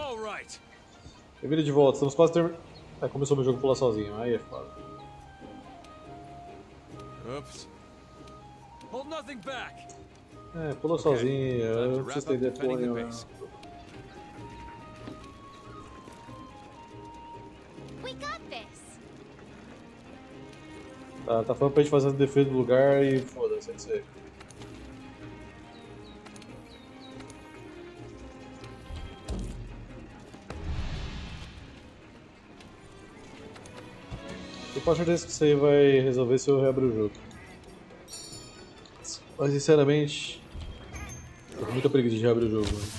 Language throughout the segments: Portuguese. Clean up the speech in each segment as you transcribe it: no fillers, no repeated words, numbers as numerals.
All right. Bem-vindo de volta, estamos quase terminando. Começou meu jogo pular sozinho, aí é foda. Oops. Hold nothing back. Pula sozinho, eu não preciso entender porra nenhuma. We got this. Tá falando pra gente fazer a defesa do lugar e foda-se, é isso aí. Eu tenho certeza que isso aí vai resolver se eu reabrir o jogo. Mas sinceramente, tô com muita preguiça de reabrir o jogo. Né?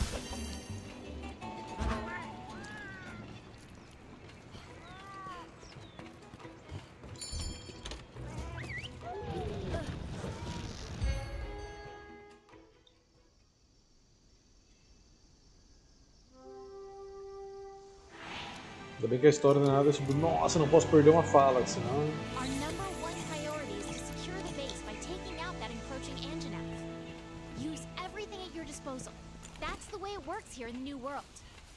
Ainda bem que a história não é nada tipo, nossa, não posso perder uma fala, senão... Our number one priority is to secure the base by taking out that encroaching Anjanath. Use everything at your disposal. That's the way it works here in the New World.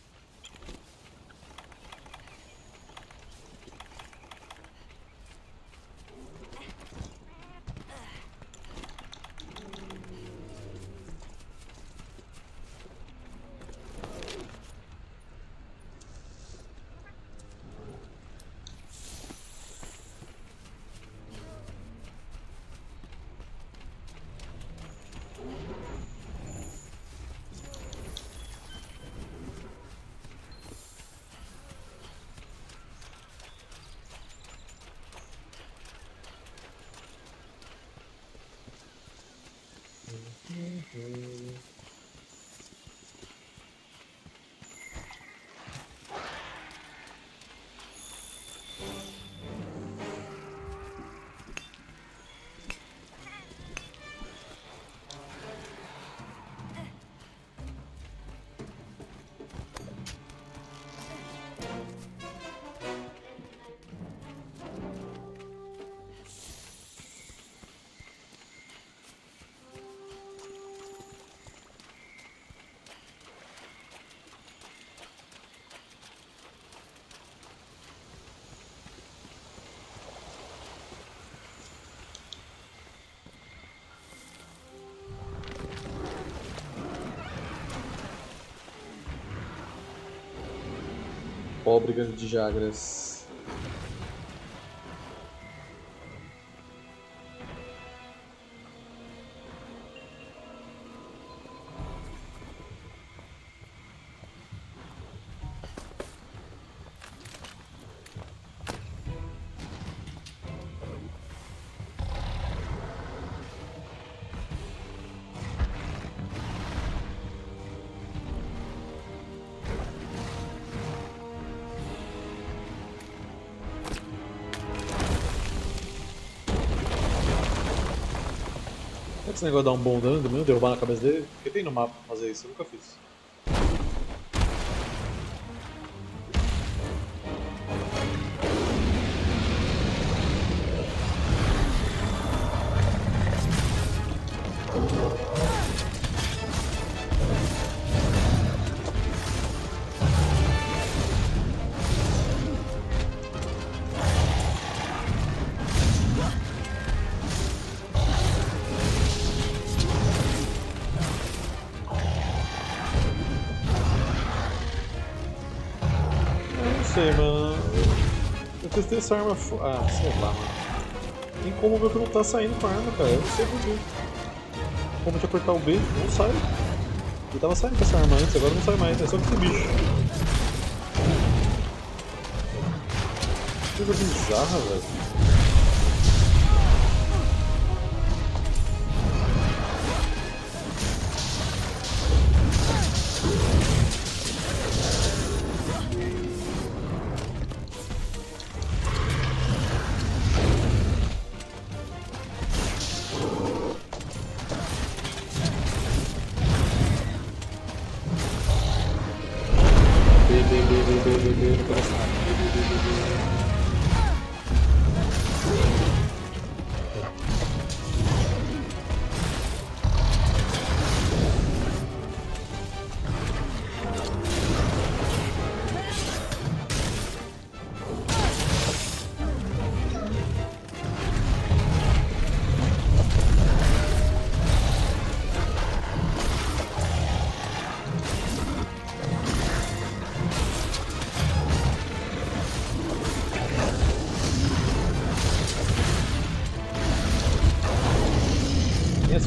Pobre grande de Jagras. Esse negócio de dar um bom dano mesmo, derrubar na cabeça dele, porque tem no mapa pra fazer isso, eu nunca fiz. Não sei, mano. Eu testei essa arma. Ah, sei lá, mano. Tem como ver que não tá saindo com a arma, cara. Eu não sei porquê. Como de apertar o B, não sai. Eu tava saindo com essa arma antes, agora não sai mais. É só com esse bicho. Que coisa bizarra, velho. Não conheço nada.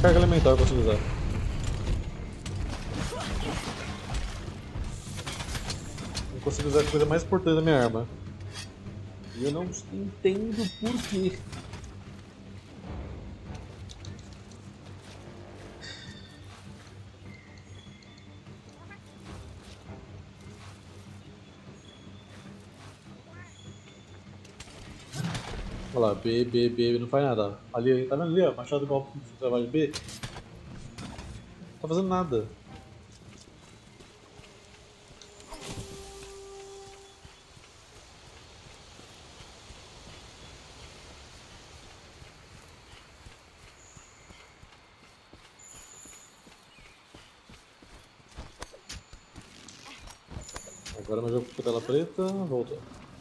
descarga elemental eu consigo usar. Eu consigo usar a coisa mais importante da minha arma. E eu não entendo por quê. Olha lá, B, B, B, não faz nada. Ali, tá vendo ali, ó? Machado igual pro trabalho de B. Não tá fazendo nada. Agora meu jogo com tela preta, voltou.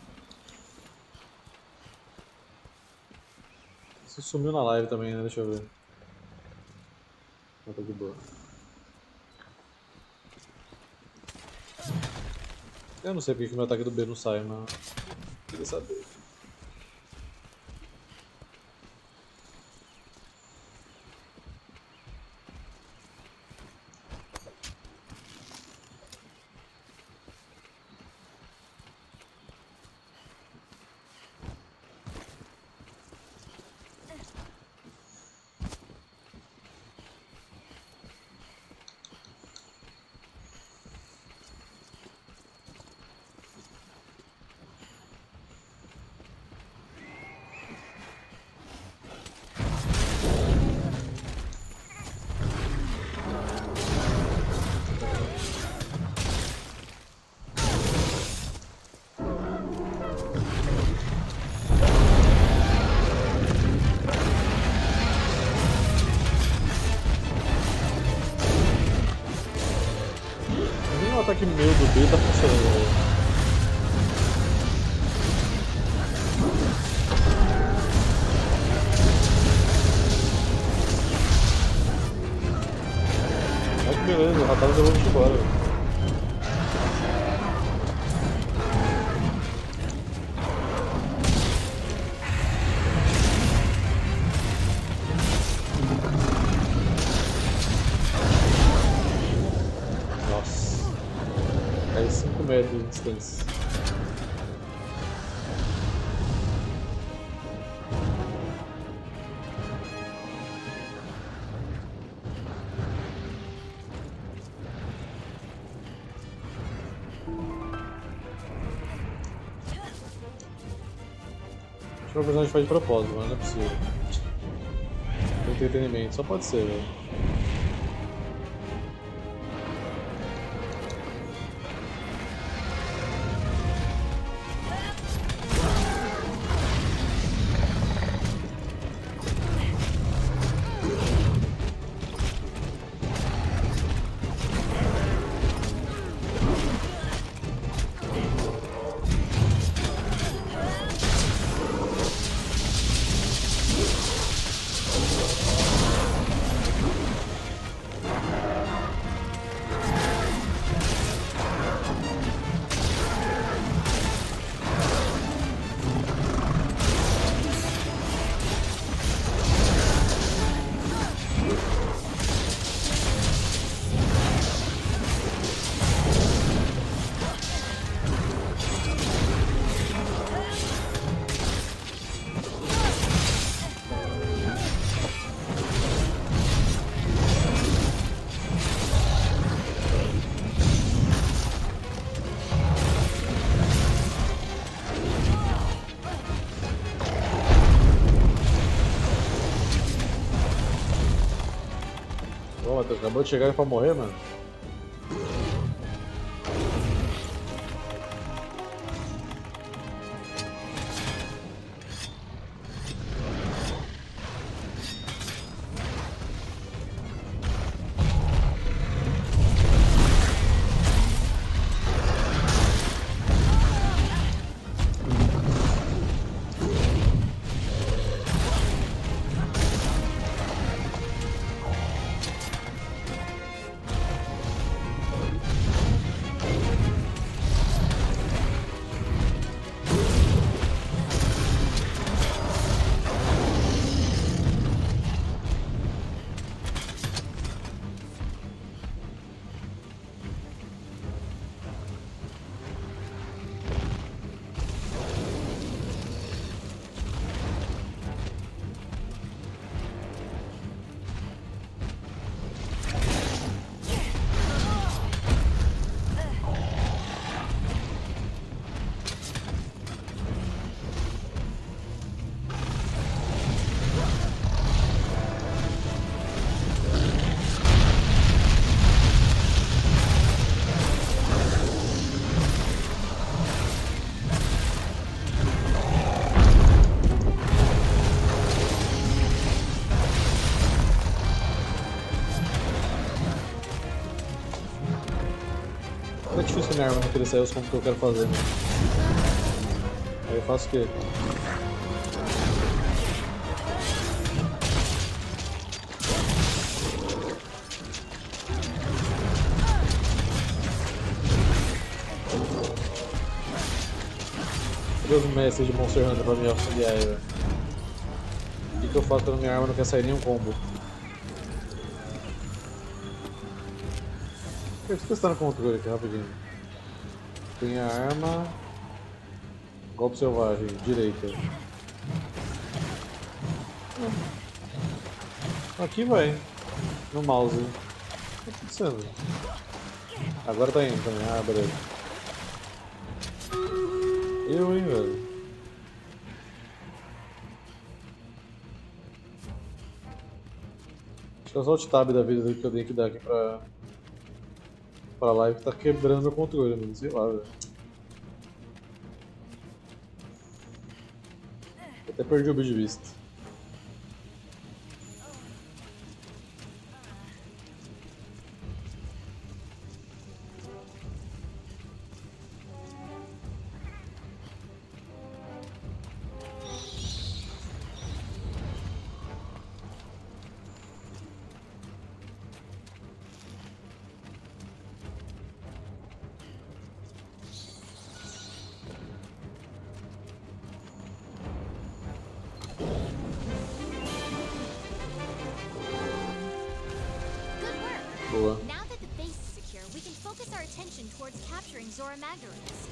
Isso sumiu na live também, né? Deixa eu ver. Não, tá de boa. Eu não sei porque que meu ataque do B não sai, mas... queria saber. Nem o ataque meu do B tá funcionando, velho. Olha que beleza, o Ratado levou ele embora, velho. Nossa. Cai 5 metros de distância. Acho que o personagem faz de propósito, mas não é possível. Entretenimento, só pode ser, velho. Ô, Matheus, acabou de chegar pra morrer, mano. É difícil minha arma não querer sair os combos que eu quero fazer, né? Aí eu faço o quê? Cadê os mestres de Monster Hunter pra me auxiliar aí, velho? O que eu faço quando minha arma não quer sair nenhum combo? Deixa eu testar no controle aqui rapidinho. Tem a arma. Golpe selvagem, direita. Aqui vai. No mouse. O que tá acontecendo? Agora tá indo também. Ah, beleza. Eu, hein, velho. Acho que é o alt tab da vida que eu tenho que dar aqui pra live que tá quebrando o controle, mano. Sei lá, velho. Até perdi o vídeo de vista. Boa. Now that the base is secure, we can focus our attention towards capturing Zora Magdaros.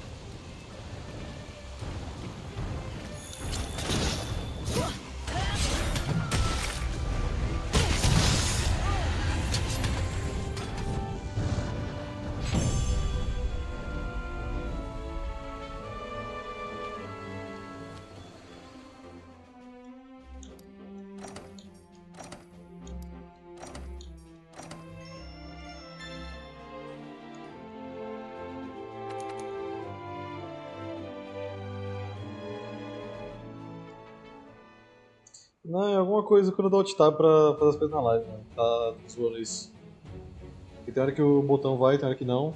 Não, é alguma coisa quando eu dou alt tab pra fazer as coisas na live, mano. Tá zoando isso. Porque tem hora que o botão vai, tem hora que não.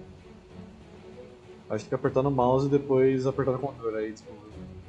Aí tem que apertar no mouse e depois apertar no controle, aí desculpa.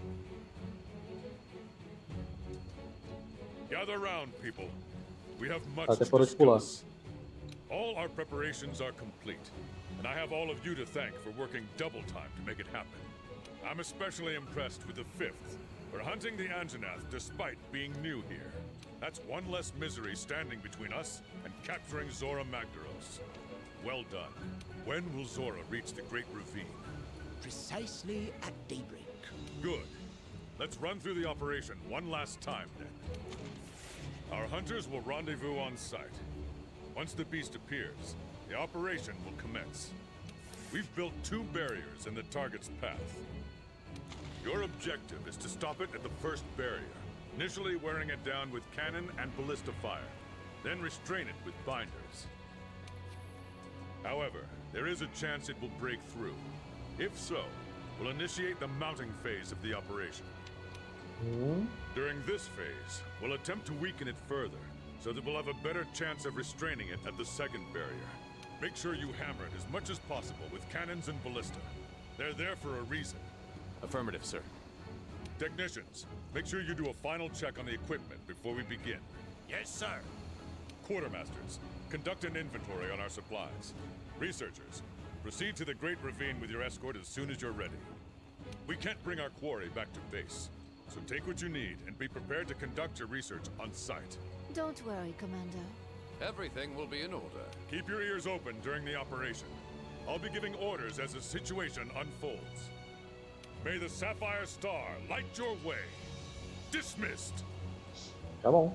Gather round, people. We have much Até to parou de pular. discuss. All our preparations are complete, and I have all of you to thank for working double time to make it happen. I'm especially impressed with the 5th for hunting the Anjanath despite being new here. That's one less misery standing between us and capturing Zora Magdaros. Well done. When will Zora reach the Great Ravine? Precisely at daybreak. Good. Let's run through the operation one last time, then. Our hunters will rendezvous on site. Once the beast appears, the operation will commence. We've built 2 barriers in the target's path. Your objective is to stop it at the first barrier, initially wearing it down with cannon and ballista fire, then restrain it with binders. However, there is a chance it will break through. If so, we'll initiate the mounting phase of the operation. During this phase, we'll attempt to weaken it further, so that we'll have a better chance of restraining it at the second barrier. Make sure you hammer it as much as possible with cannons and ballista. They're there for a reason. Affirmative, sir. Technicians, make sure you do a final check on the equipment before we begin. Yes, sir. Quartermasters, conduct an inventory on our supplies. Researchers, proceed to the Great Ravine with your escort as soon as you're ready. We can't bring our quarry back to base, so take what you need and be prepared to conduct your research on site. Don't worry, Commander. Everything will be in order. Keep your ears open during the operation. I'll be giving orders as the situation unfolds. May the Sapphire Star light your way. Dismissed. Tá bom.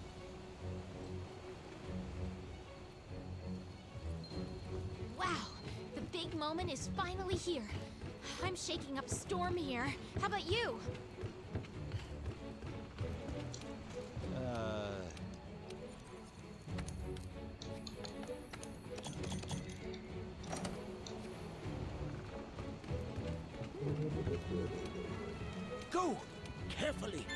Wow, the big moment is finally here. I'm shaking up a storm here. How about you? Go! Carefully.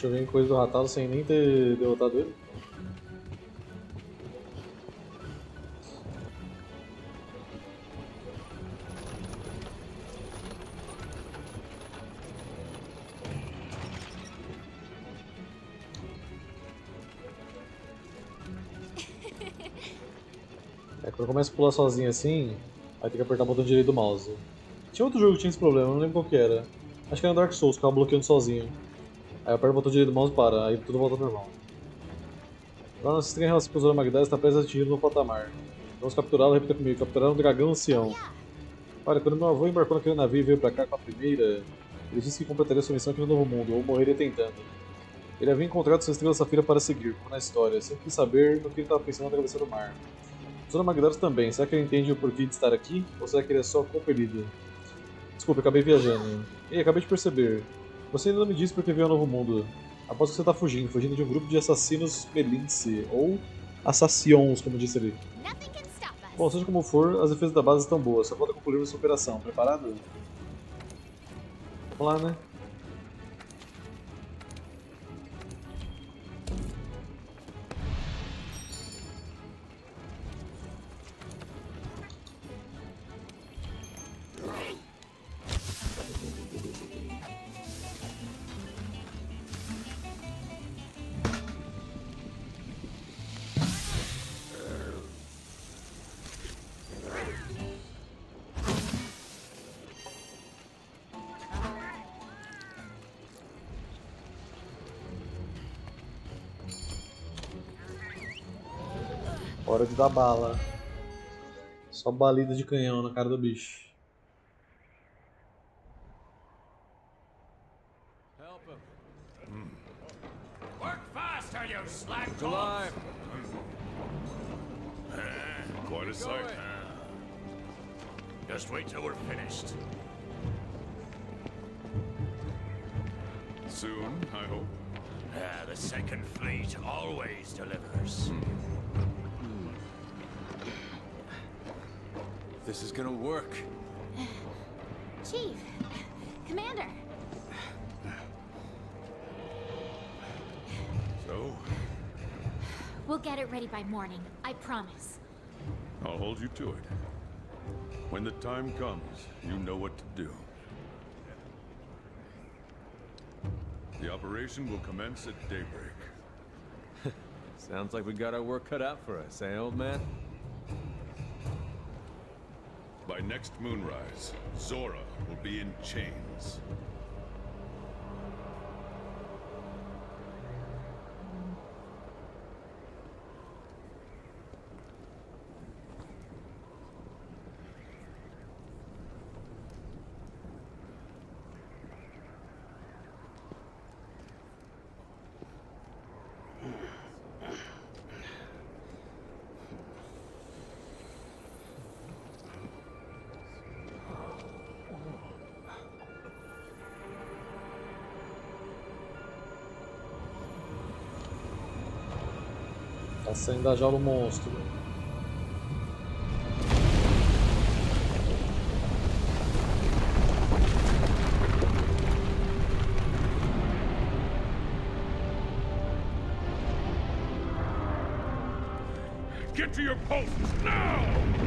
Deixa eu ver em coisa do Ratalo sem nem ter derrotado ele. Quando eu começo a pular sozinho assim, aí tem que apertar o botão direito do mouse. Tinha outro jogo que tinha esse problema, não lembro qual que era. Acho que era no Dark Souls, ficava bloqueando sozinho. Aí eu aperto o botão direito do mouse e para, aí tudo volta ao normal. Lá nossa estranha relação com o Zora Magdaros está prestes a atingir um novo patamar. Vamos capturá-lo, repita comigo, capturar um dragão ancião. Olha, quando meu avô embarcou naquele navio e veio pra cá com a primeira, ele disse que completaria sua missão aqui no Novo Mundo, ou morreria tentando. Ele havia encontrado sua estrela safira para seguir, como na história, sempre quis saber no que ele estava pensando na travessia do mar. Zora Magdaros também, será que ele entende o porquê de estar aqui, ou será que ele é só compelido? Desculpa, acabei viajando. Ei, acabei de perceber. Você ainda não me disse porque veio ao Novo Mundo. Aposto que você está fugindo de um grupo de assassinos Melince, ou assassions, como disse ele. Nothing can stop us. Bom, seja como for, as defesas da base estão boas, só falta concluir essa operação. Preparado? Vamos lá, né? Hora de dar bala. Só balida de canhão na cara do bicho. Help him. Work faster, you slack He's alive. Quite a sight. Going. Just wait till we're finished. Soon, I hope. The Second Fleet always delivers. This is gonna work. Chief, Commander. So, We'll get it ready by morning. I promise. I'll hold you to it. When the time comes, you know what to do. The operation will commence at daybreak. Sounds like we got our work cut out for us, eh, old man? By next moonrise, Zora will be in chains. Tá saindo da jaula o monstro. Get to your posts now!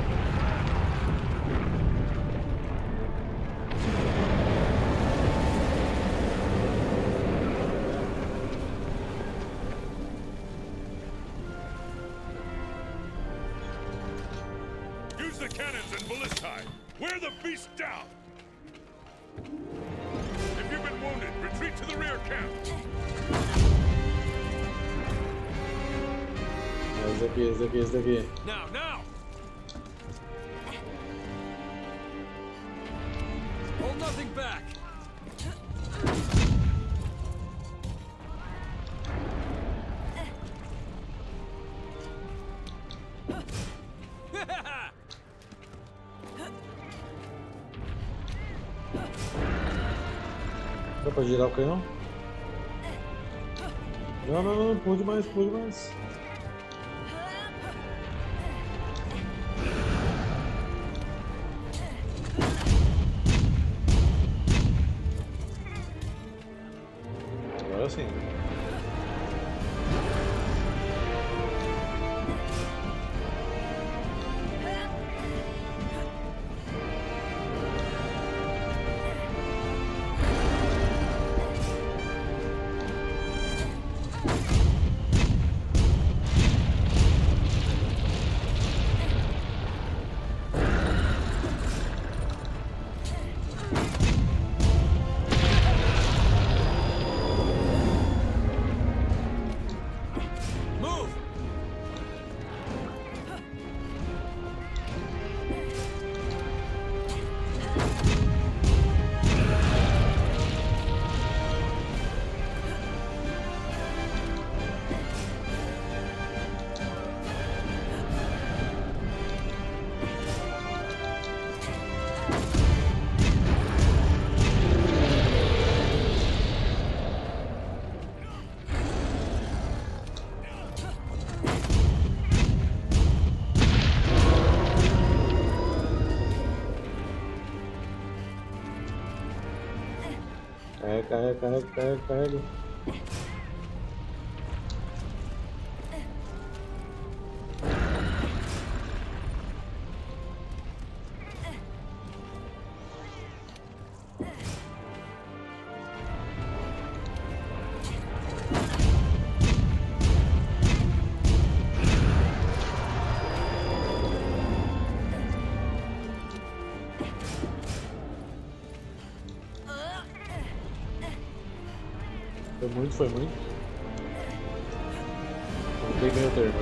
Use the cannons and ballistae! Wear the beast down! If you've been wounded, retreat to the rear camp! Esse daqui. Now, now! Hold nothing back! Dá pra girar o canhão? Não, pula demais. Agora sim. Carrega. Foi muito. Não tem meio termo,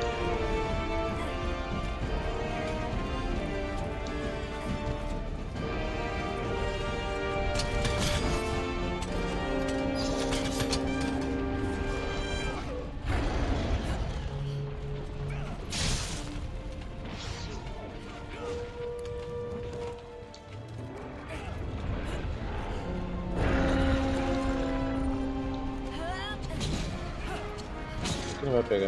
Não vai pegar.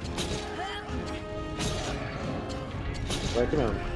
Vai aqui mesmo.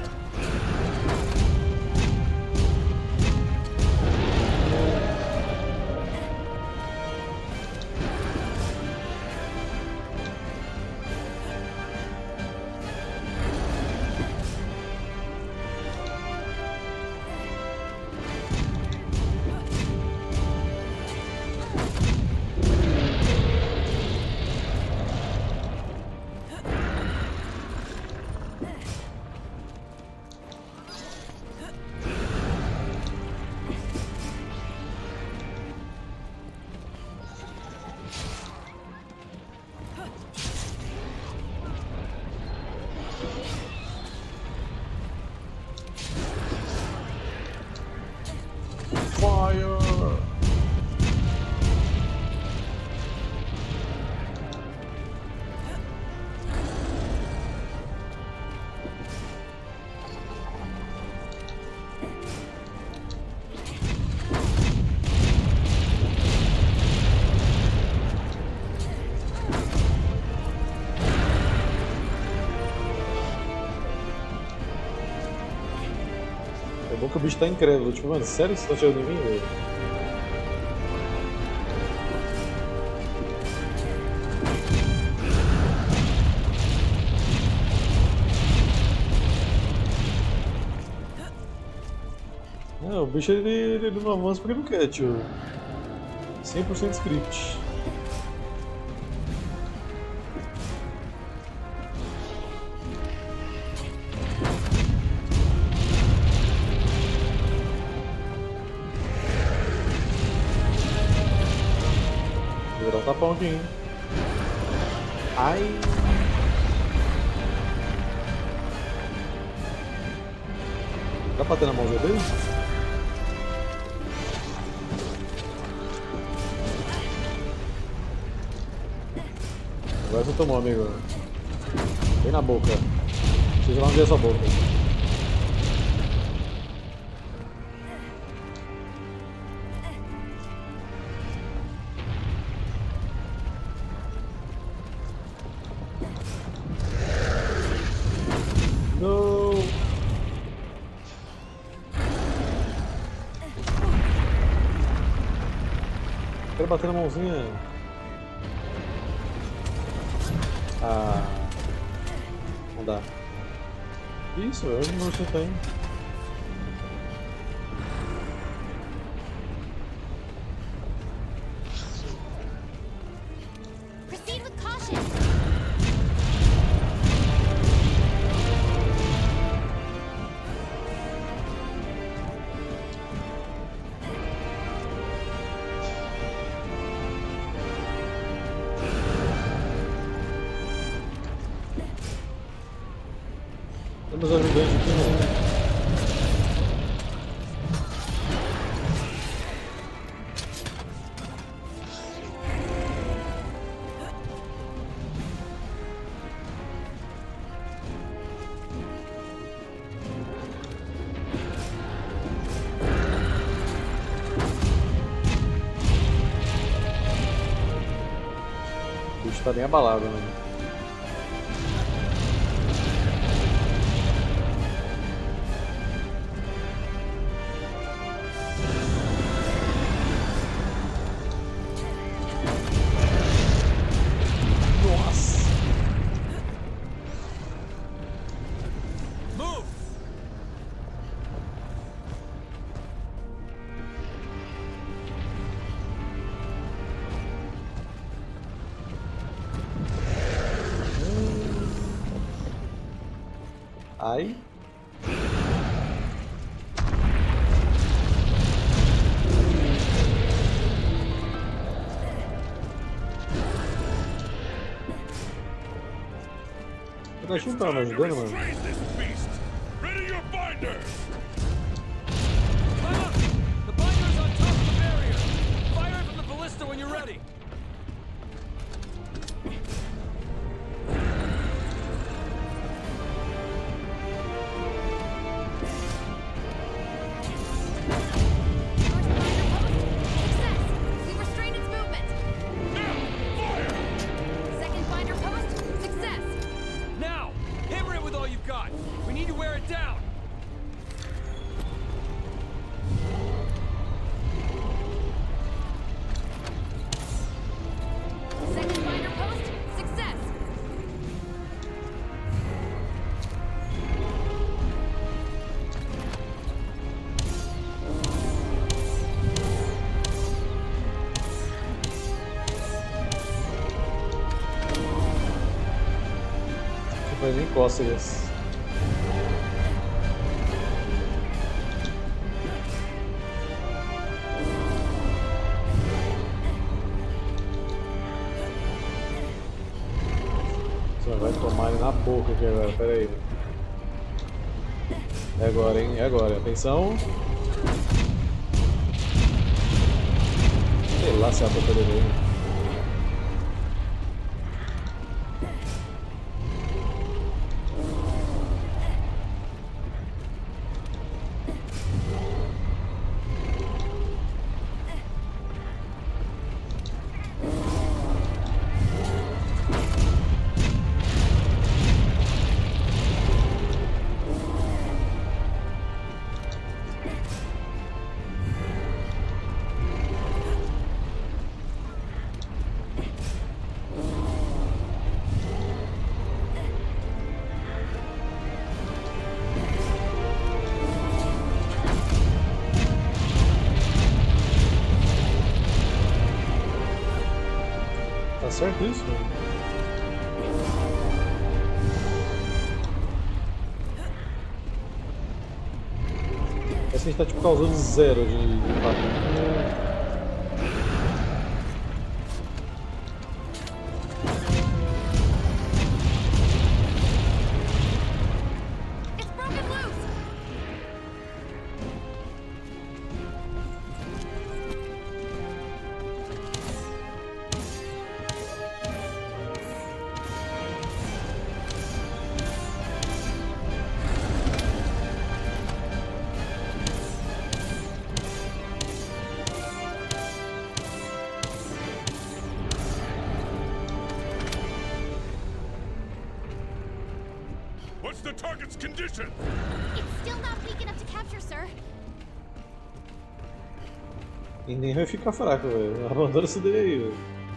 Fire! É bom que o bicho tá incrédulo, tipo, mano, sério que você tá tirando em mim, velho? Não, o bicho ele não avança porque não quer, tio. 100% script. Vou dar um tapão aqui, hein? Ai! Dá pra ter na mãozinha dele? Agora você tomou, amigo. Vem na boca. Precisa lá onde é a sua boca. Não! Quero bater na mãozinha. Ah, não dá. Isso, eu não sei tem. Proceed with caution. Temos ajudantes aqui, né? O bicho tá bem abalado, né? Ai. O Gashinho tava me ajudando, mano. Restrain this beast. Ready your binders. Climb up! The binder's on top of the barrier! Fire from the ballista when you're ready! Mas nem cócegas. Você vai tomar ele na boca aqui agora, pera aí. É agora, hein? É agora. Atenção. Sei lá se é a boca dele. Tá certo isso, mano? Parece que a gente tá tipo causando zero de impacto. What's the target's condition? It's still not weak enough to capture, sir. E nem vai ficar fraco, velho. Abandona isso daí aí, velho.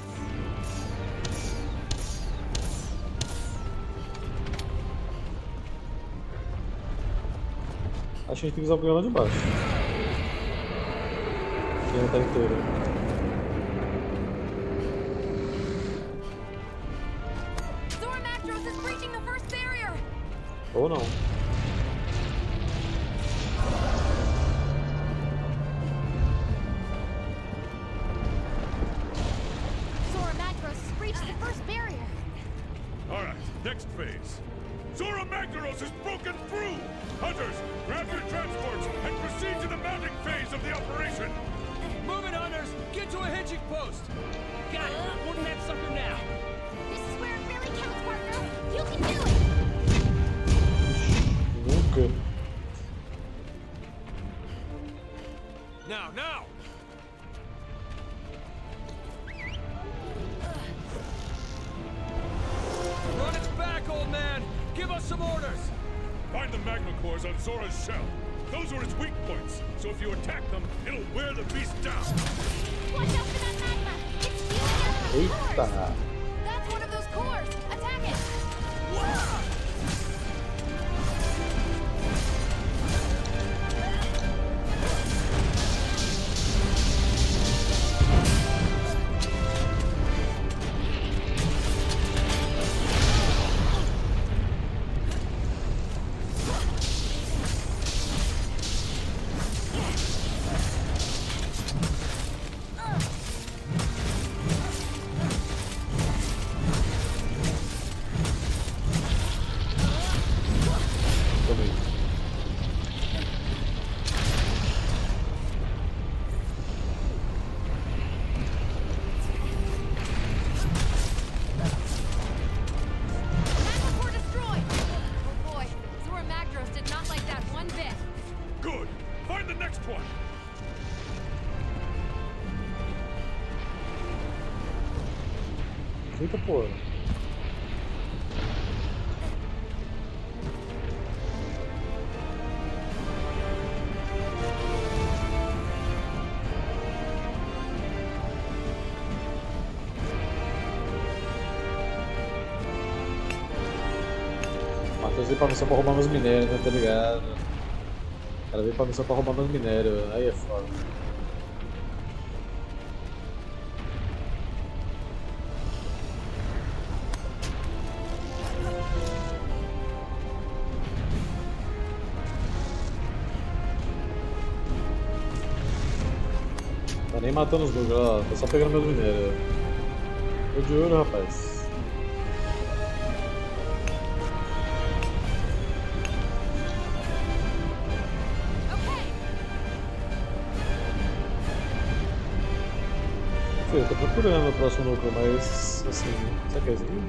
Acho que a gente tem que usar o programa de baixo. Que não tá inteiro. Ou não. Zora Magdaros has breached the first barrier. All right, next phase. Zora Magdaros has broken through! Hunters, grab your transports and proceed to the mounting phase of the operation! Move it, hunters! Get to a hitching post! Got it! Boarding that sucker now! This is where it really counts, partner. You can do it! Nunca. Now, now! Run its back, old man! Give us some orders! Find the magma cores on Zora's shell. Those are its weak points, so if you attack them, it'll wear the beast down. Watch out for that magma! It's spewing out those cores! Eita! That's one of those cores! Attack it! Eita porra. Matheus veio pra missão pra roubar meus minérios, né? Tá ligado? O cara veio pra missão pra roubar meus minérios. Aí é foda. Tá nem matando os bugs, ó. Tá só pegando meus minérios. Tô de olho, rapaz. Eu tô procurando o próximo núcleo, mas assim, será que é esse aqui?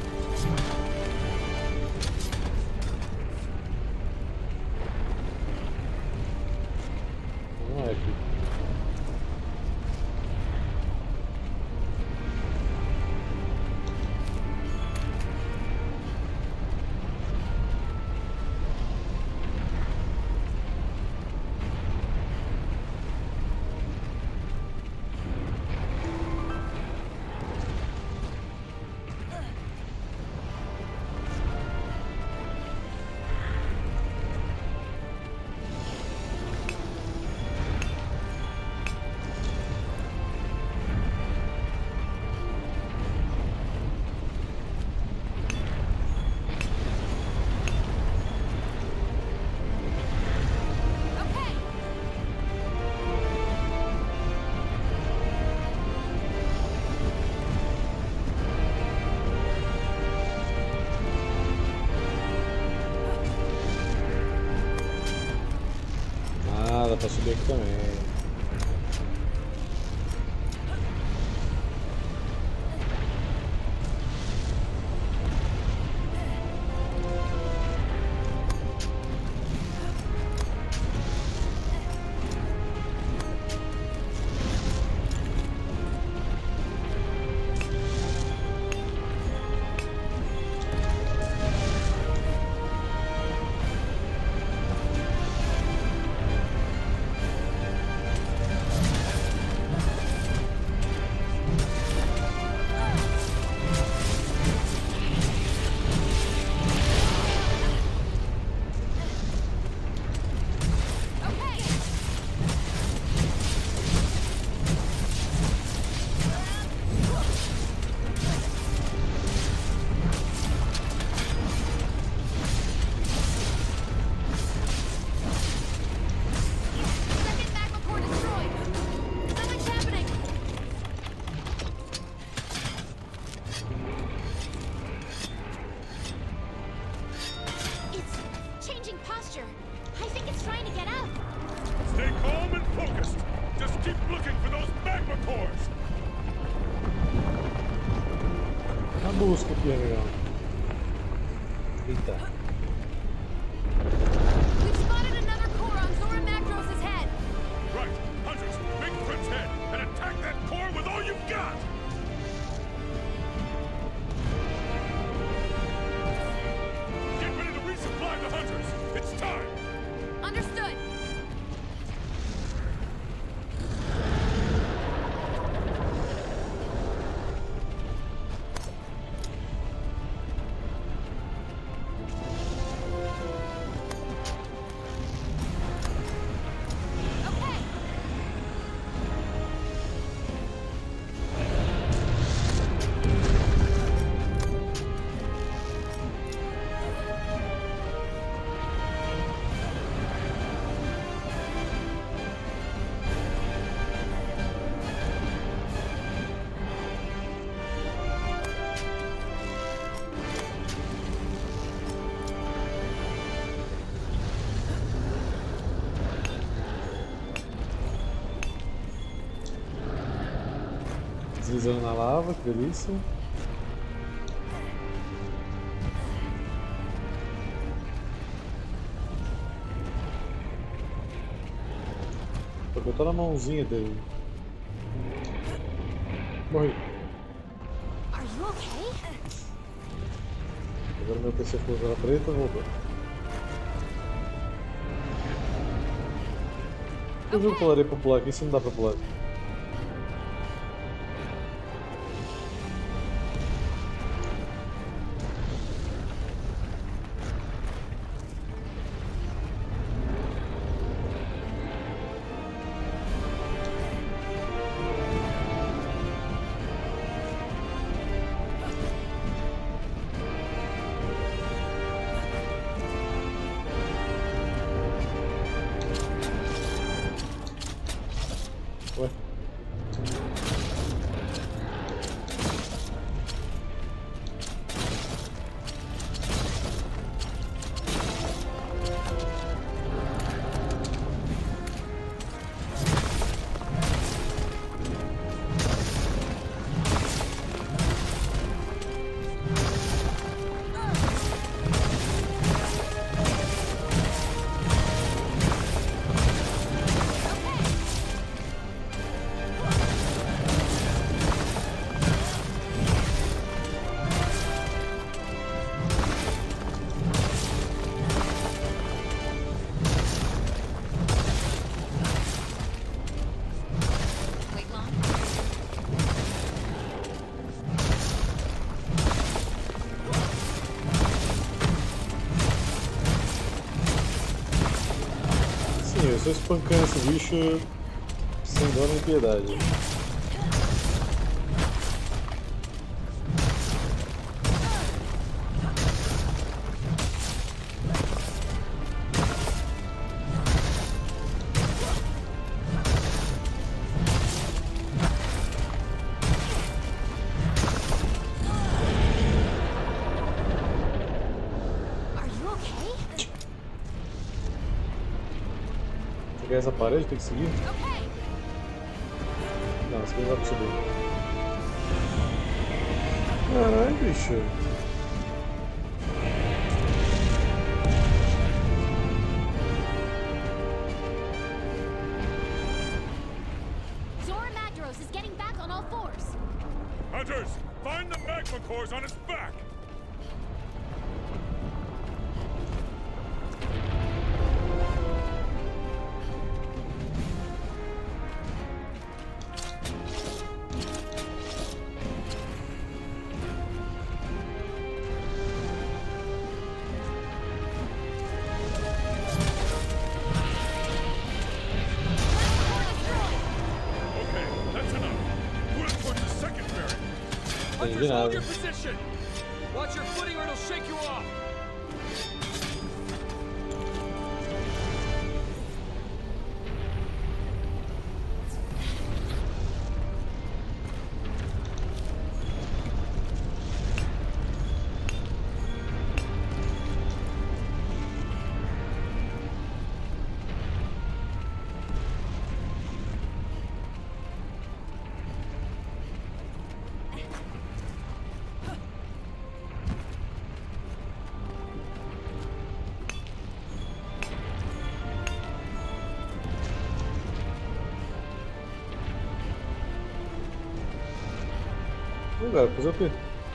Não é aqui. Dá pra subir aqui também. Stay calm and focused. Just keep looking for those magma cores. A busca aqui, amigão. Eita. We've spotted another core on Zora Macros' head. Right, hunters, make for its head and attack that core with all you've got. Get ready to resupply the hunters. It's time. Understood. Deslizando na lava, que delícia. Tô botando a mãozinha dele. Morri. Are you okay? Agora meu PC ficou usando a preta, voltou. Eu vi o pularei pra pular aqui, se não dá pra pular. Ué. Wait long? Sim, eu estou espancando esse bicho sem dó nem piedade. Are you okay? Pegar essa parede, tem que seguir? Okay. Não, esse aqui não dá pra subir. Caralho, bicho. Zora Magdaros is getting back on all fours. Hunters, find the magma cores on its back! Okay, that's enough. Move towards the second barrier. Entendi nada. position! Watch your footing or it'll shake you off! Não dá, fazer o quê?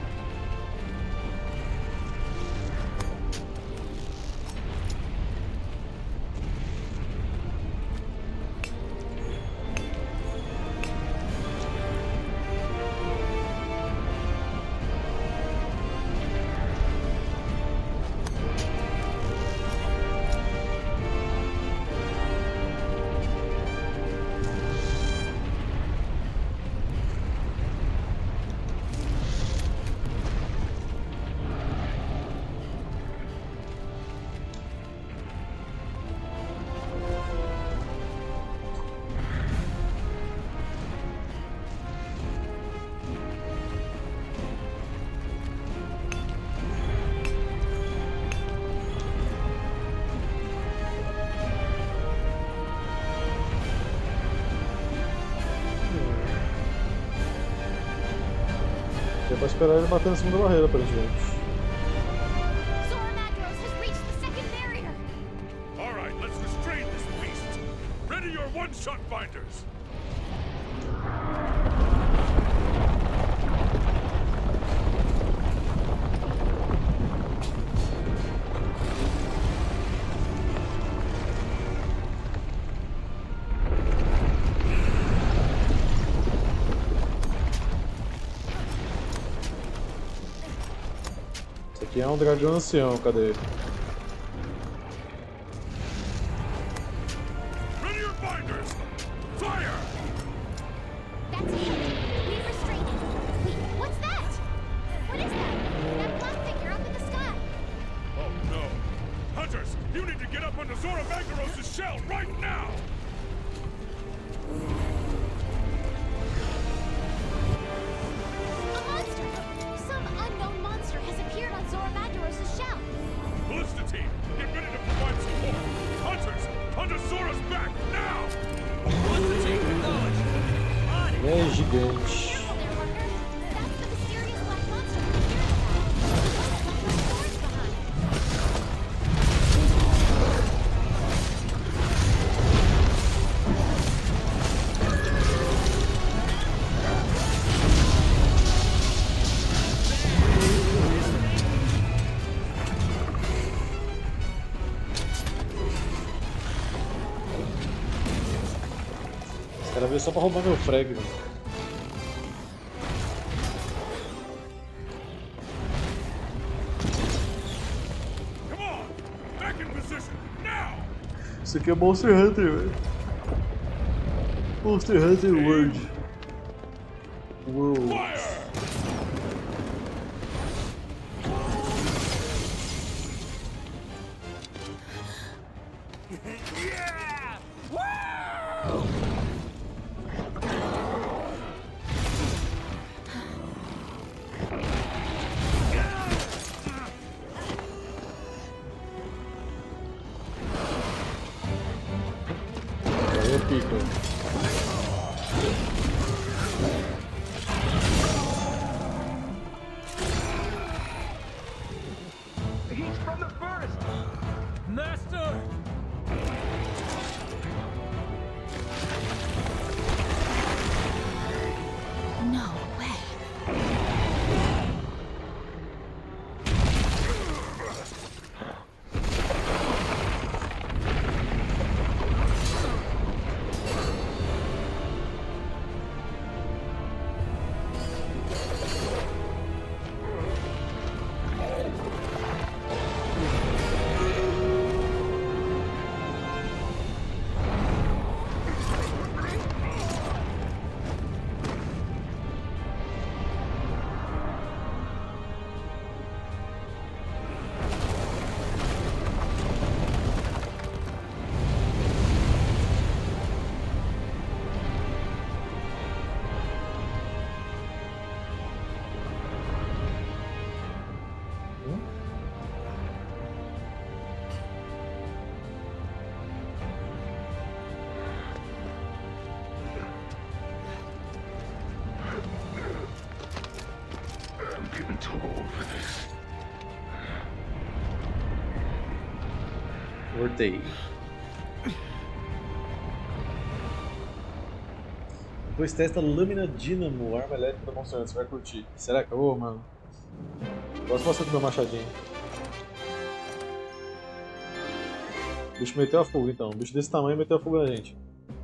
É pra esperar ele bater na segunda barreira, aparentemente. Zora Magdaros has reached the second barrier. All right, let's restrain this beast. Ready your one-shot binders. Aqui é um dragão ancião, cadê ele? Ready your binders! Fire! That's it. We've restrained it. Wait, what's that? What is that? That black figure up in the sky. Oh no! Hunters, you need to get up onto Zora Magdaros' shell right now! A monster! Some unknown monster has appeared on Zora Magdaros' shell. Ballista team, get ready to provide support! Hunters, onto Zora's back now! Ele é gigante. Careful there, Parker. That's the mysterious black monster we heard about. Left my swords behind. Os caras veio só pra roubar meu frag, mano. Come on! Back in position, now! Isso aqui é Monster Hunter, velho. Monster Hunter World. World. Fire! Aí eu pico. He's from the first! Master! No way. I'm getting too old for this. Voltei. Depois testa Lâmina Dínamo, arma elétrica da Monster Hunter. Você vai curtir. Será que eu vou, mano? Gosto bastante do meu machadinho. O bicho meteu a fogo então. Um bicho desse tamanho meteu a fogo na gente.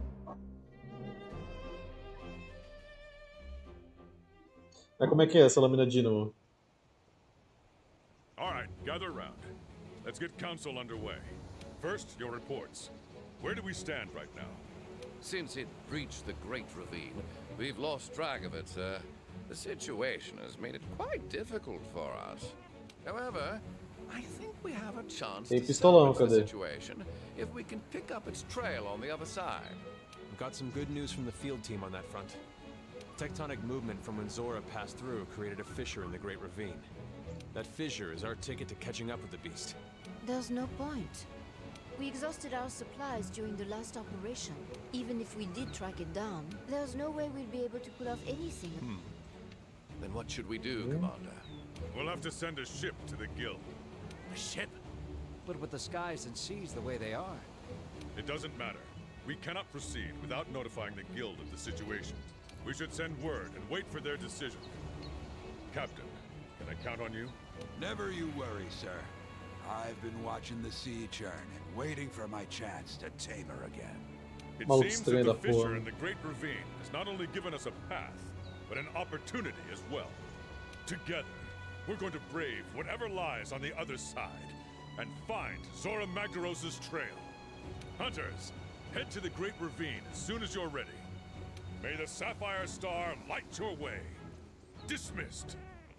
Mas como é que é essa Lâmina Dínamo? Alright, gather round. Let's get council underway. First, your reports. Where do we stand right now? Since it breached the Great Ravine, we've lost track of it, sir. The situation has made it quite difficult for us. However, I think we have a chance Tem to pistolão, salvage the cadê? situation if we can pick up its trail on the other side. We've got some good news from the field team on that front. Tectonic movement from when Zora passed through created a fissure in the Great Ravine. That fissure is our ticket to catching up with the beast. There's no point. We exhausted our supplies during the last operation. Even if we did track it down, there's no way we'll be able to pull off anything. Then what should we do, Commander? We'll have to send a ship to the guild. A ship? But with the skies and seas the way they are. It doesn't matter. We cannot proceed without notifying the guild of the situation. We should send word and wait for their decision. Captain, can I count on you? Never you worry, sir. I've been watching the sea churn and waiting for my chance to tame her again. It Maluco seems that estranho the da porra. fissure in the Great Ravine has not only given us a path, but an opportunity as well. Together, We're going to brave whatever lies on the other side and find Zora Magdaros' trail. Hunters, head to the Great Ravine as soon as you're ready. May the Sapphire Star light your way. Dismissed.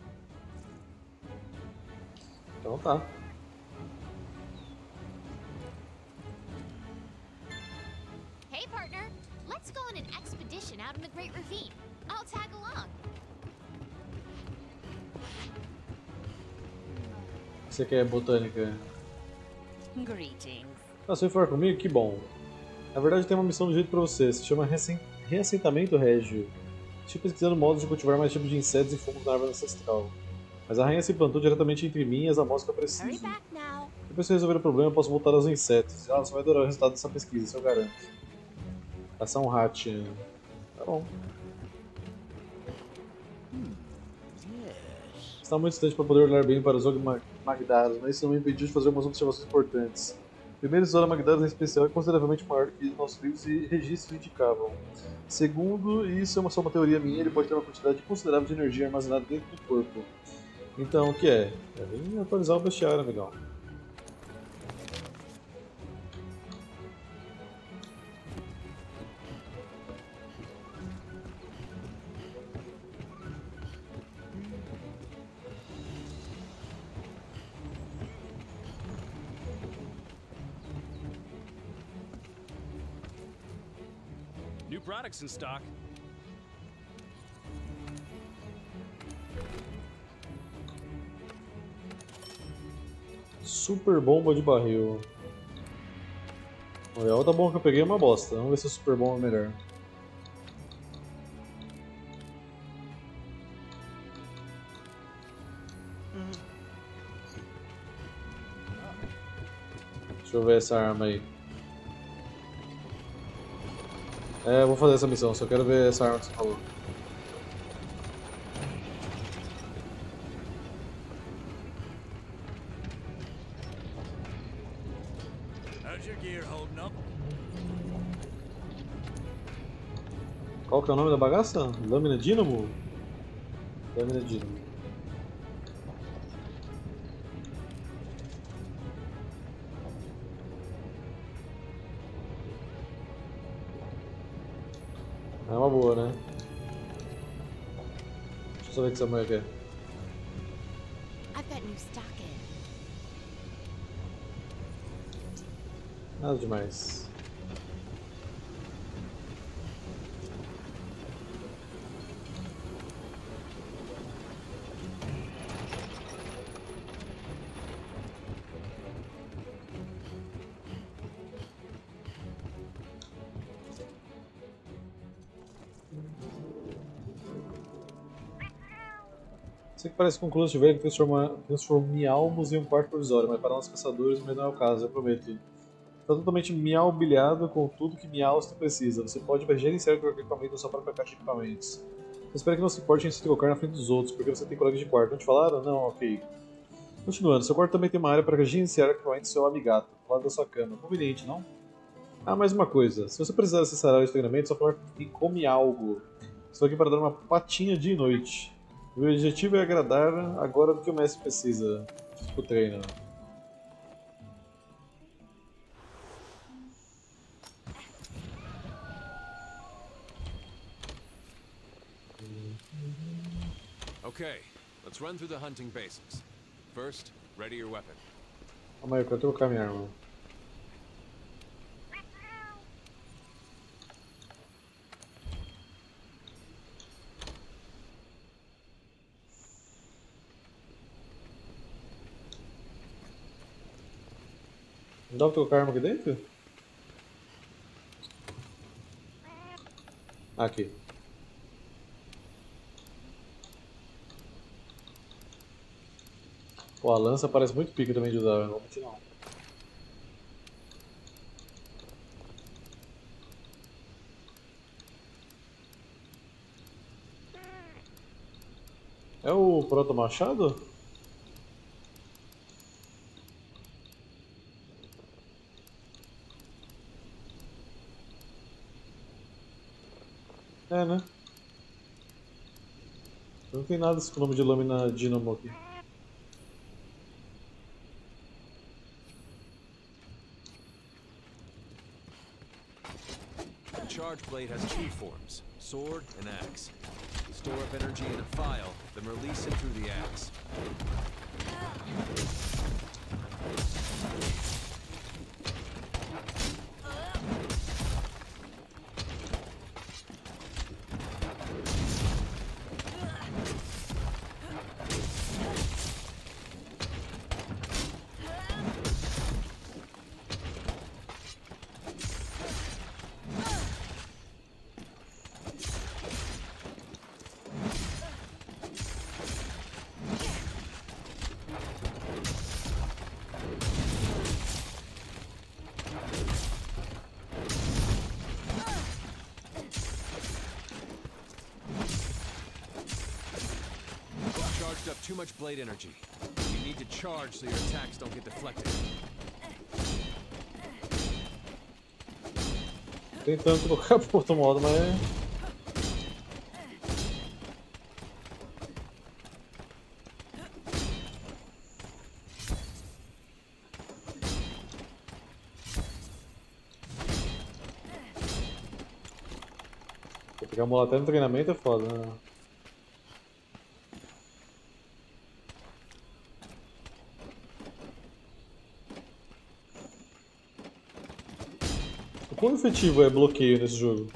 Então tá. Hey, partner. Let's go on an expedition out in the Great Ravine. I'll tag along. Você quer botânica? Greetings. Ah, você vai falar comigo? Que bom. Na verdade, tem uma missão do jeito pra você. Se chama Reassentamento Régio. Estive pesquisando modos de cultivar mais tipos de insetos e fungos na árvore ancestral. Mas a rainha se plantou diretamente entre mim e as amostras que eu preciso. Depois que eu resolver o problema, eu posso voltar aos insetos. Ah, você vai adorar o resultado dessa pesquisa, isso eu garanto. Caçar um hat. Tá bom. Está muito distante para poder olhar bem para os Og Magdaros, mas isso não me impediu de fazer algumas observações importantes. Primeiro, Zora Magdaros em especial é consideravelmente maior do que nossos livros e registros indicavam. Segundo, e isso é só uma teoria minha, ele pode ter uma quantidade considerável de energia armazenada dentro do corpo. Então, o que é? É bem atualizar o bestiário, amigão. New products in stock. Super bomba de barril. Olha, a outra bomba que eu peguei é uma bosta. Vamos ver se a super bomba é melhor. Deixa eu ver essa arma aí. É, eu vou fazer essa missão, só quero ver essa arma que você falou. How's your gear holding up? Qual que é o nome da bagaça? Lâmina Dínamo? Lâmina Dínamo. É uma boa, né? Deixa eu saber o que essa mulher quer. I've got new stock in. Nada demais. Sei que parece com um close de velho que transforma mialmos em um quarto provisório, mas para nós caçadores mas não é o caso, eu prometo. Está totalmente mialbilhado com tudo que miaus precisa. Você pode gerenciar o equipamento da sua própria caixa de equipamentos. Eu espero que não se importe em se trocar na frente dos outros, porque você tem colegas de quarto. Não te falaram? Não, ok. Continuando, seu quarto também tem uma área para gerenciar equipamentos do seu amigato, do lado da sua cama. Conveniente, não? Ah, mais uma coisa. Se você precisar acessar a área de treinamento, só falar que come algo. Estou aqui para dar uma patinha dia e noite. O objetivo é agradar agora do que o mestre precisa pro treino. Okay, let's run through the hunting basics. First, ready your weapon. Calma aí, eu quero trocar minha arma. Não dá pra trocar arma aqui dentro? Aqui. Pô, a lança parece muito pica também de usar, não vou mentir não. É o proto machado? É, né? Não tem nada com o nome de lâmina dínamo aqui. blade has two forms, sword and axe. Store up energy in a file, then release it through the axe. Charged up too much blade energy. You need to charge so your attacks don't get deflected. Tentando colocar pro outro modo, mas... Pegar mola até no treinamento é foda, né? O quão efetivo é bloqueio nesse jogo?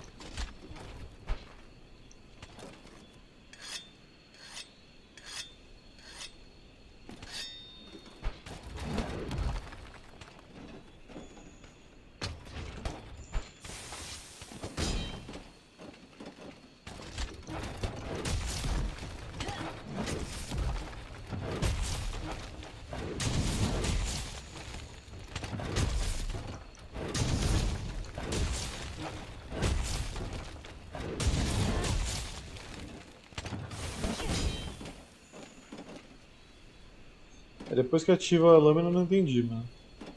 Depois que ativa a lâmina eu não entendi, mano.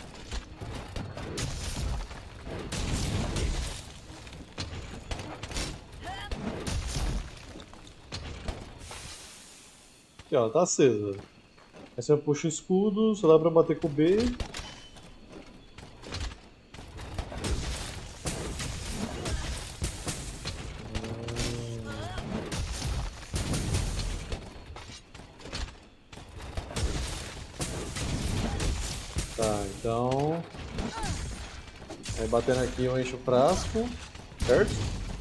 Aqui ó, tá acesa. Aí você puxa o escudo, só dá pra bater com o B. Tá, então... Aí batendo aqui eu encho o frasco, certo?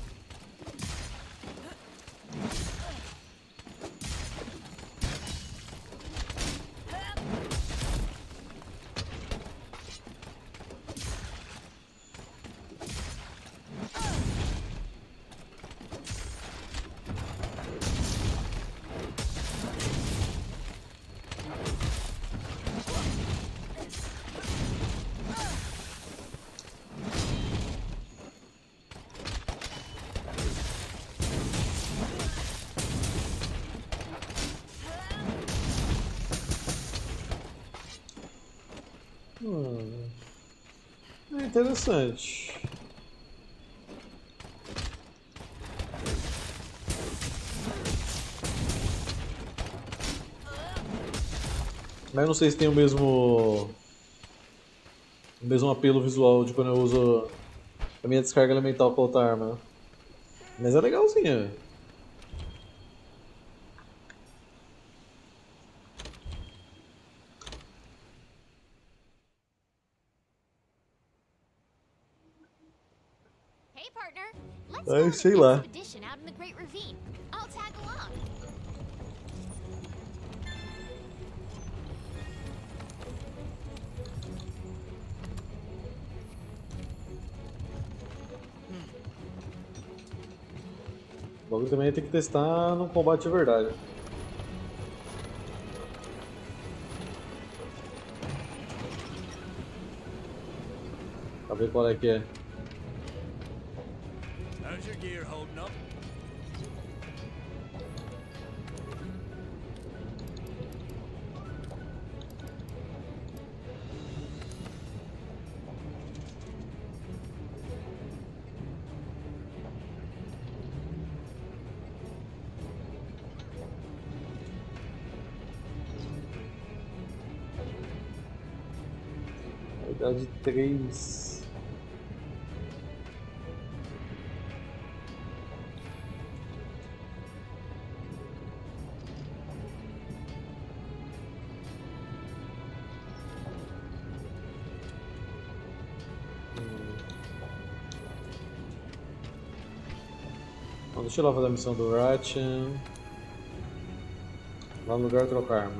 É interessante. Mas eu não sei se tem o mesmo apelo visual de quando eu uso a minha descarga elemental com a outra arma. Mas é legalzinha. Hey partner, let's Ai, go on sei an lá. expedition out in the Great Ravine. I'll tag along. O bagulho também tem que testar no combate de verdade. Pra ver qual é que é. How's your gear holding up? Idade 3. deixa eu lá fazer a missão do Ratchan. Lá no lugar trocar arma.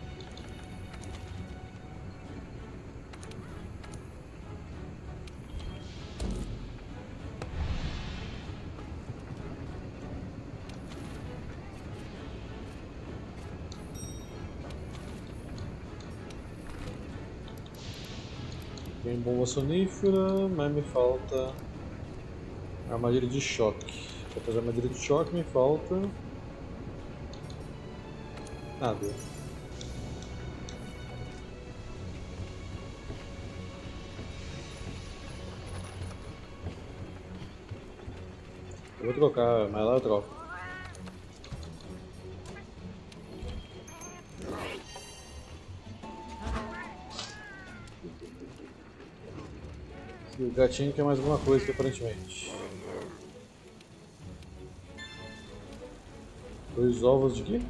Tem bomba sonífera, mas me falta armadilha de choque. Para fazer armadilha de choque me falta nada. Eu vou trocar, mas lá eu troco. E o gatinho quer mais alguma coisa, aparentemente. 2 ovos de quê?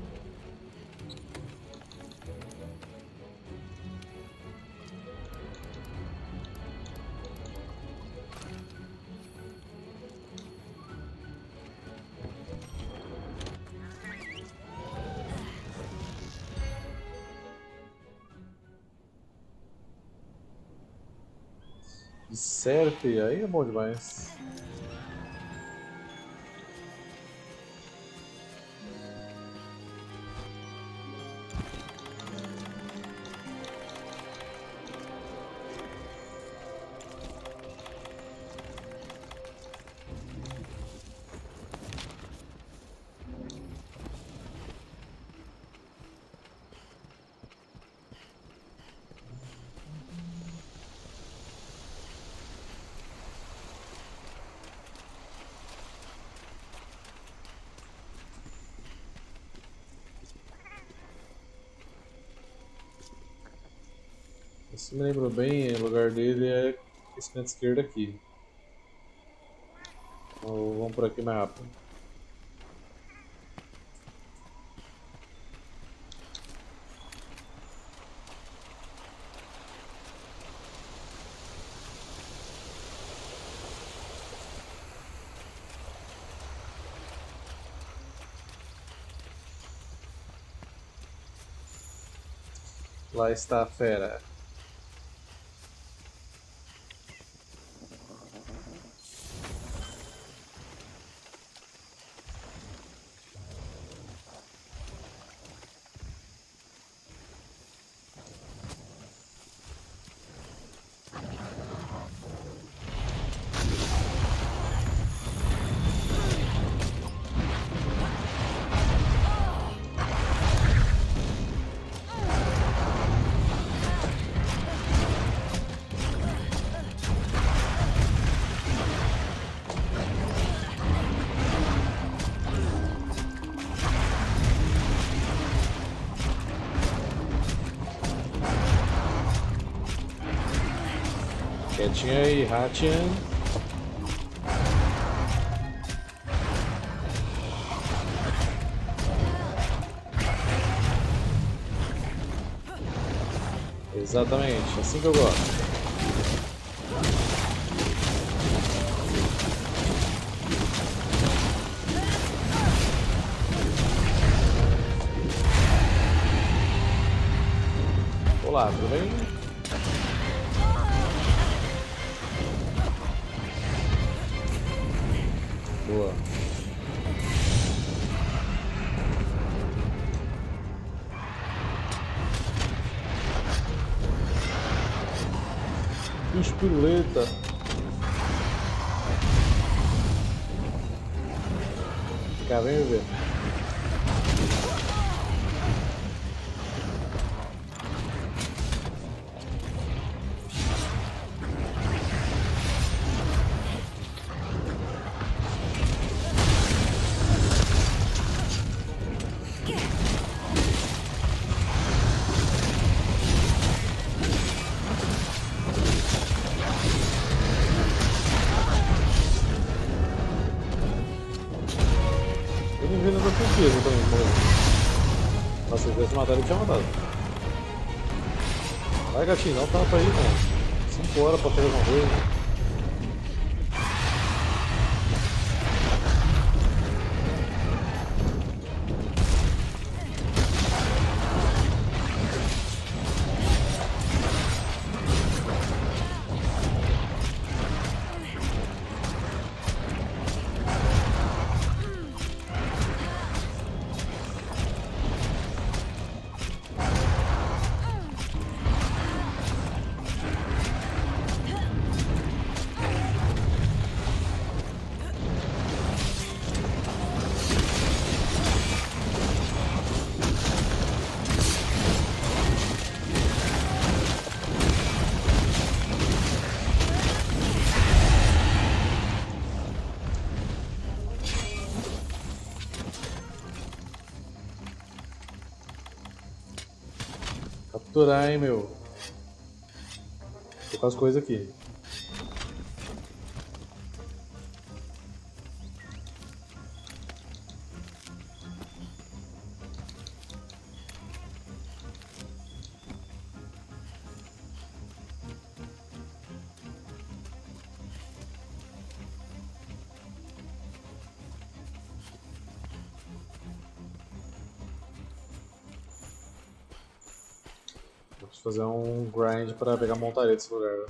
Certo, e aí é bom demais. Se me lembro bem, o lugar dele é esse canto esquerdo aqui. Então, vamos por aqui mais rápido. Lá está a fera. Quietinho aí, Ratchan. Exatamente, assim que eu gosto. Olá, tudo bem? Boa. Espiruleta. Cá, vem ver. Nossa, se tivesse matado, ele tinha matado. Vai, gatinho, dá um tapa aí, mano. 5 horas pra pegar alguma coisa. Capturar, hein, meu. Tô com as coisas aqui. Preciso fazer um grind para pegar a montaria desse lugar.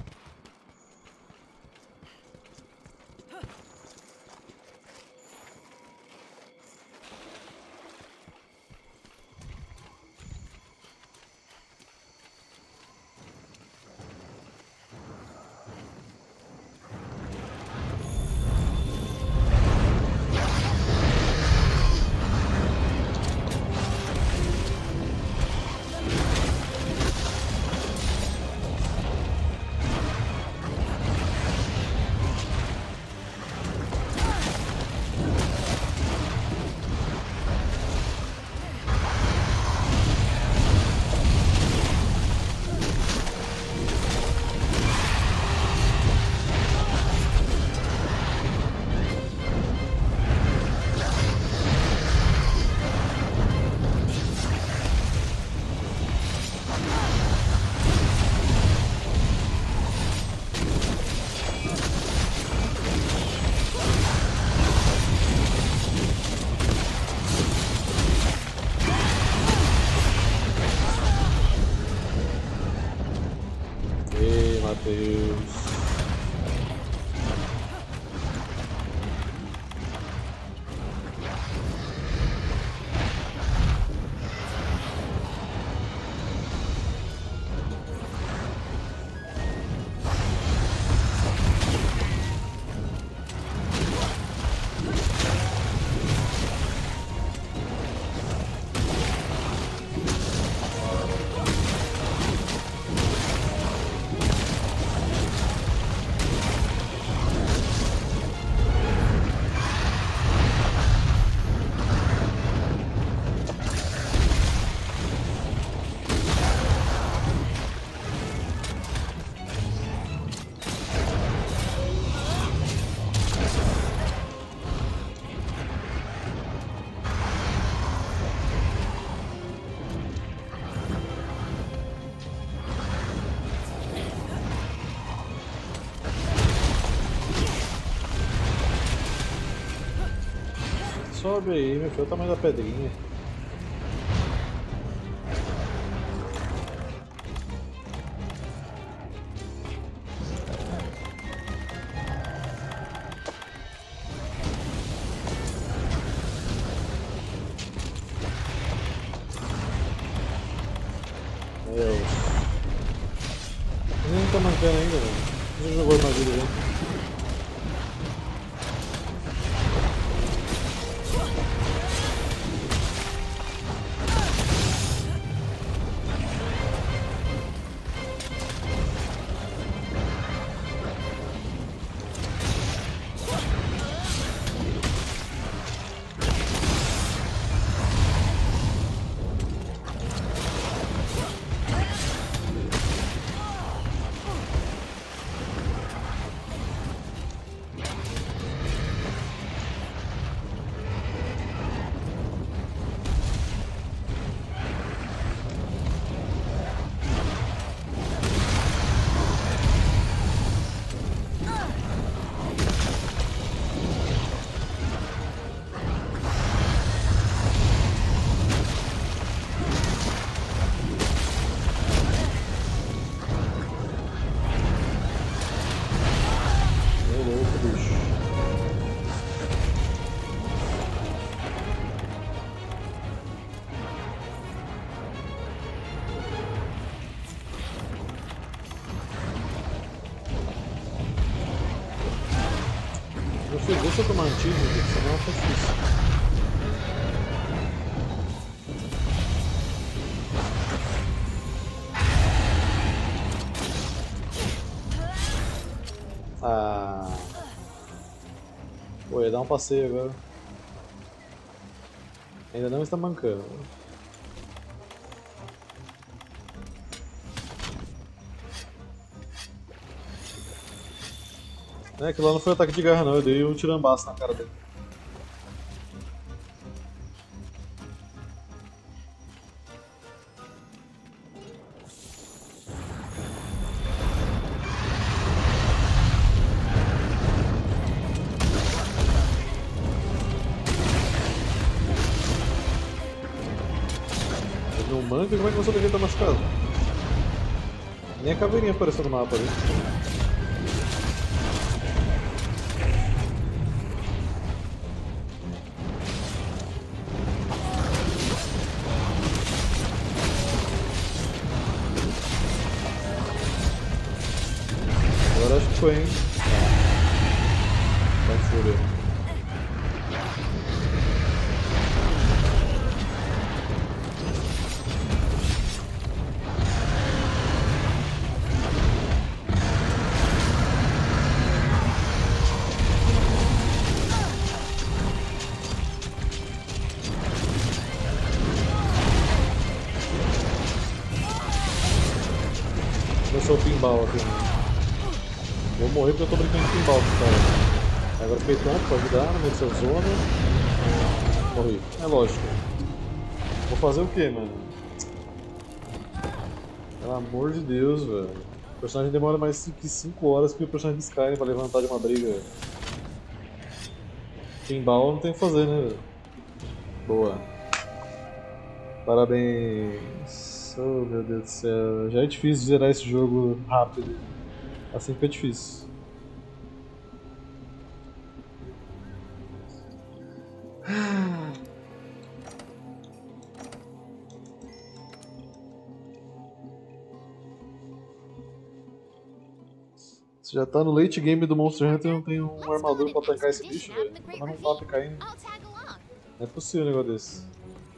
Sobe aí, meu filho, o tamanho da pedrinha. Deus. Ele não tá mancando ainda, velho. Ele jogou armadilha já. Deixa eu tomar antídoto, senão fica difícil. Ah. Pô, ia dar um passeio agora. Ainda não está mancando. Aquilo lá não foi ataque de garra não, eu dei um tirambaço na cara dele. Ele não manca, como é que você vê que ele tá machucado? Nem a caveirinha apareceu no mapa ali. Agora acho que foi, hein? Vai fúria. Começou o pinball aqui. Vou morrer porque eu tô brincando de pinball, cara. Agora fiquei tonto pra ajudar no meio da zona. Morri. É lógico. Vou fazer o que, mano? Pelo amor de Deus, velho. O personagem demora mais que 5 horas que o personagem de Skyrim pra levantar de uma briga. Pinball não tem o que fazer, né, velho? Boa. Parabéns. Oh, meu Deus do céu. Já é difícil zerar esse jogo rápido. Assim fica difícil. Você já tá no late game do Monster Hunter e não tem uma armadura pra tancar esse bicho, velho. Tá num papo caindo. Não é possível um negócio desse.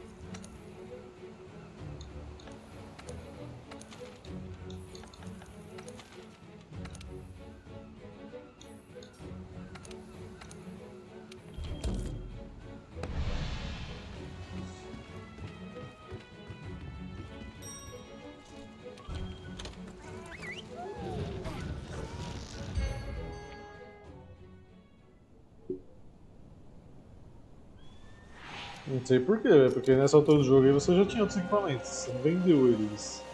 Não sei porquê, porque nessa altura do jogo aí você já tinha outros equipamentos, você não vendeu eles.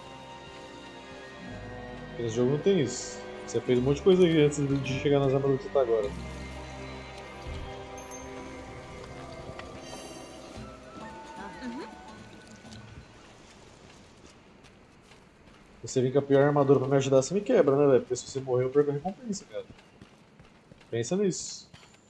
Esse jogo não tem isso. Você fez um monte de coisa aí antes de chegar nas armaduras que você tá agora. Você vem com a pior armadura pra me ajudar, você me quebra, né, velho? Porque se você morrer eu perco a recompensa, cara. Pensa nisso.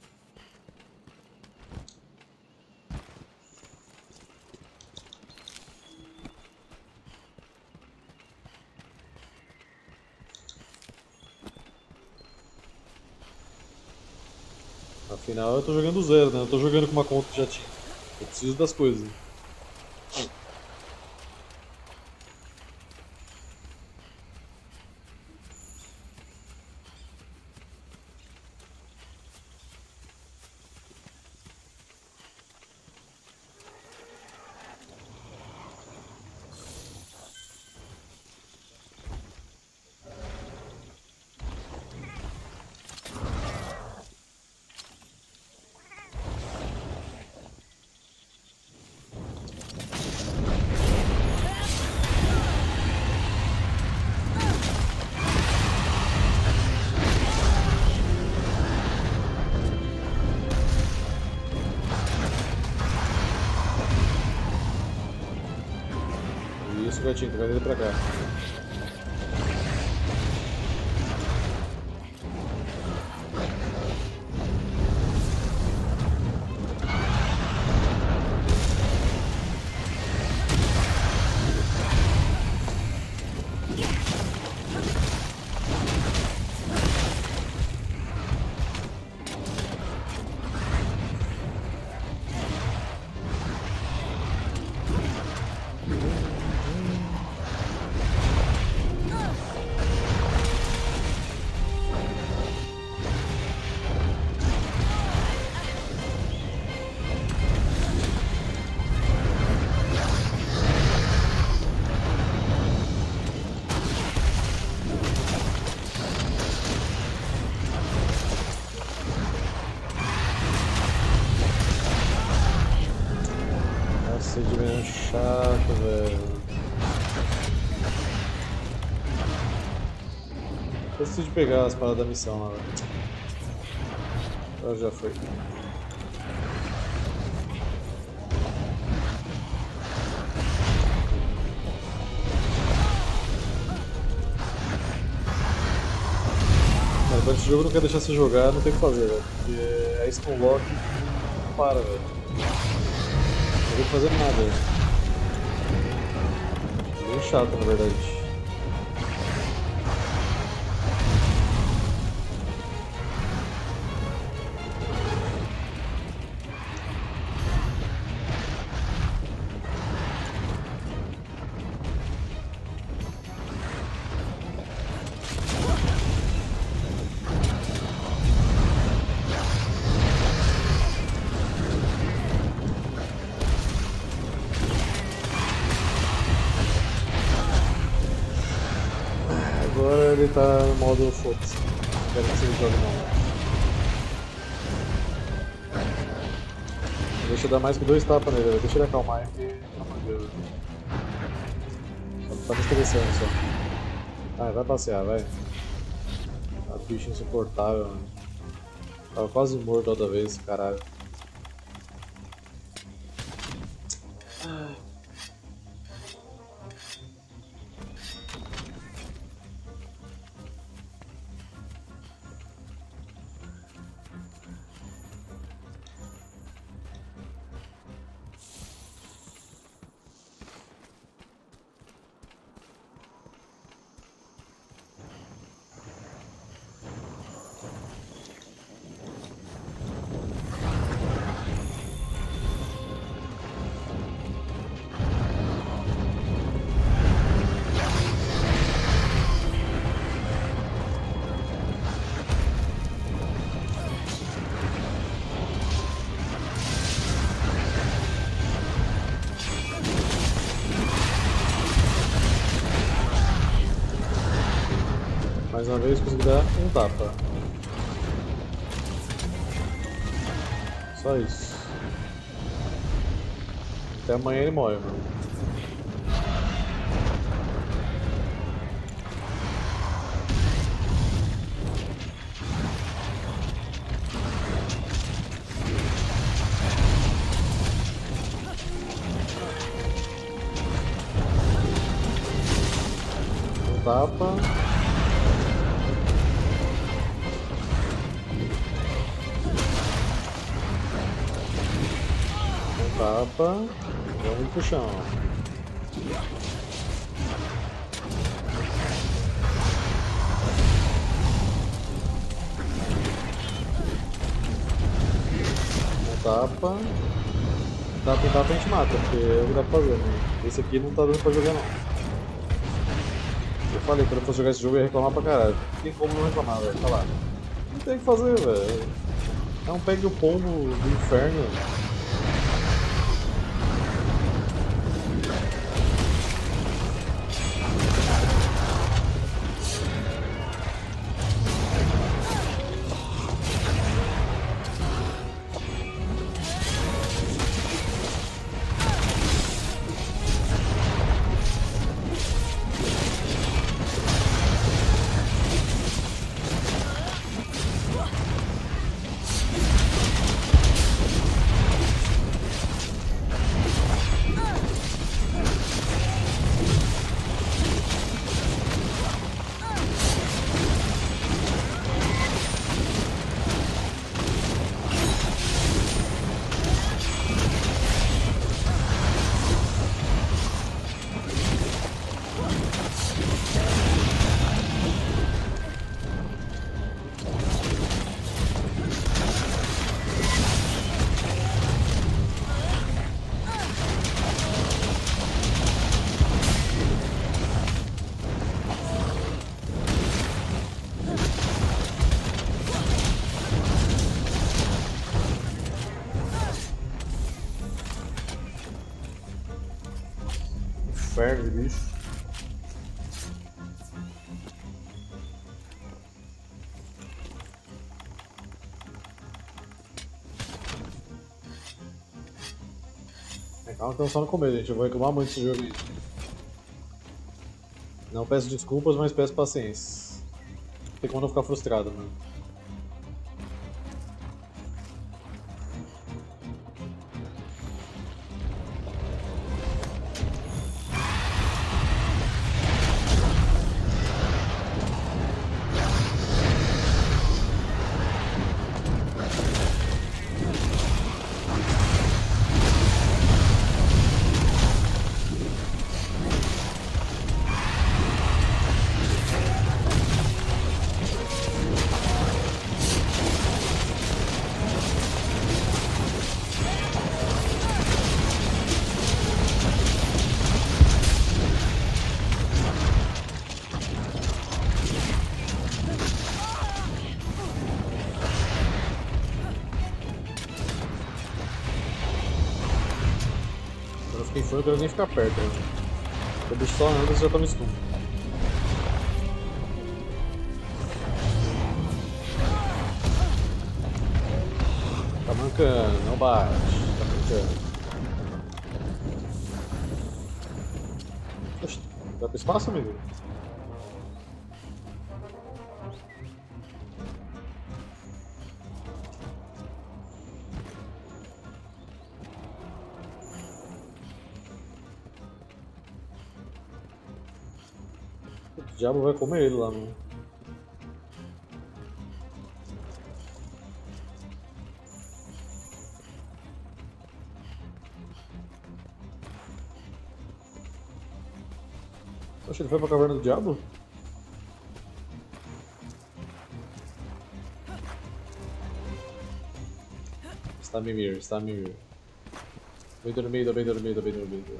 Afinal eu tô jogando zero, né? Eu tô jogando com uma conta que já tinha. Eu preciso das coisas. Isso, gatinho, tu vai vir pra cá. Esse de é chato, velho. Eu preciso de pegar as paradas da missão lá, velho. Agora já foi. Mas esse jogo não quer deixar você jogar, não tem o que fazer, velho. Porque é stun lock e não para, velho. Não tem que fazer nada, velho. Bem chato, na verdade. Agora ele tá no modo foda-se. Não quero que você jogue não. Deixa eu dar mais que 2 tapas nele, velho. Deixa ele acalmar aí, porque pelo amor de Deus. Só tá me estressando só. Ah, vai passear, vai. Tá bicho insuportável, mano. Tava quase morto outra vez, caralho. Mais uma vez consegui dar um tapa. Só isso. Até amanhã ele morre, mano. Um tapa. Tapa, vamos pro chão. Tapa. Tapa em tapa a gente mata, porque é o que dá pra fazer, né? Esse aqui não tá dando pra jogar não. Eu falei, quando eu fosse jogar esse jogo eu ia reclamar pra caralho. Não tem como não reclamar, velho. Tá lá. Não tem o que fazer, velho. É um pegue o pombo do inferno. Inferno de bicho. Calma que estamos só no começo, gente. Eu vou reclamar muito desse jogo aí. Não peço desculpas, mas peço paciência. Não tem como não ficar frustrado, mano. Eu não quero nem ficar perto, né? O bicho só anda e já tá no stun. Tá mancando, não bate. Tá mancando. Oxi, dá pro espaço, amigo? O diabo vai comer ele lá, mano. Poxa, ele foi pra caverna do diabo? Está Mimir, está Mimir. Bem dormido, bem dormido, bem dormido.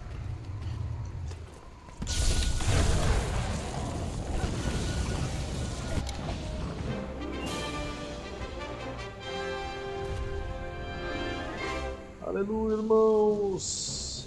Aleluia, irmãos!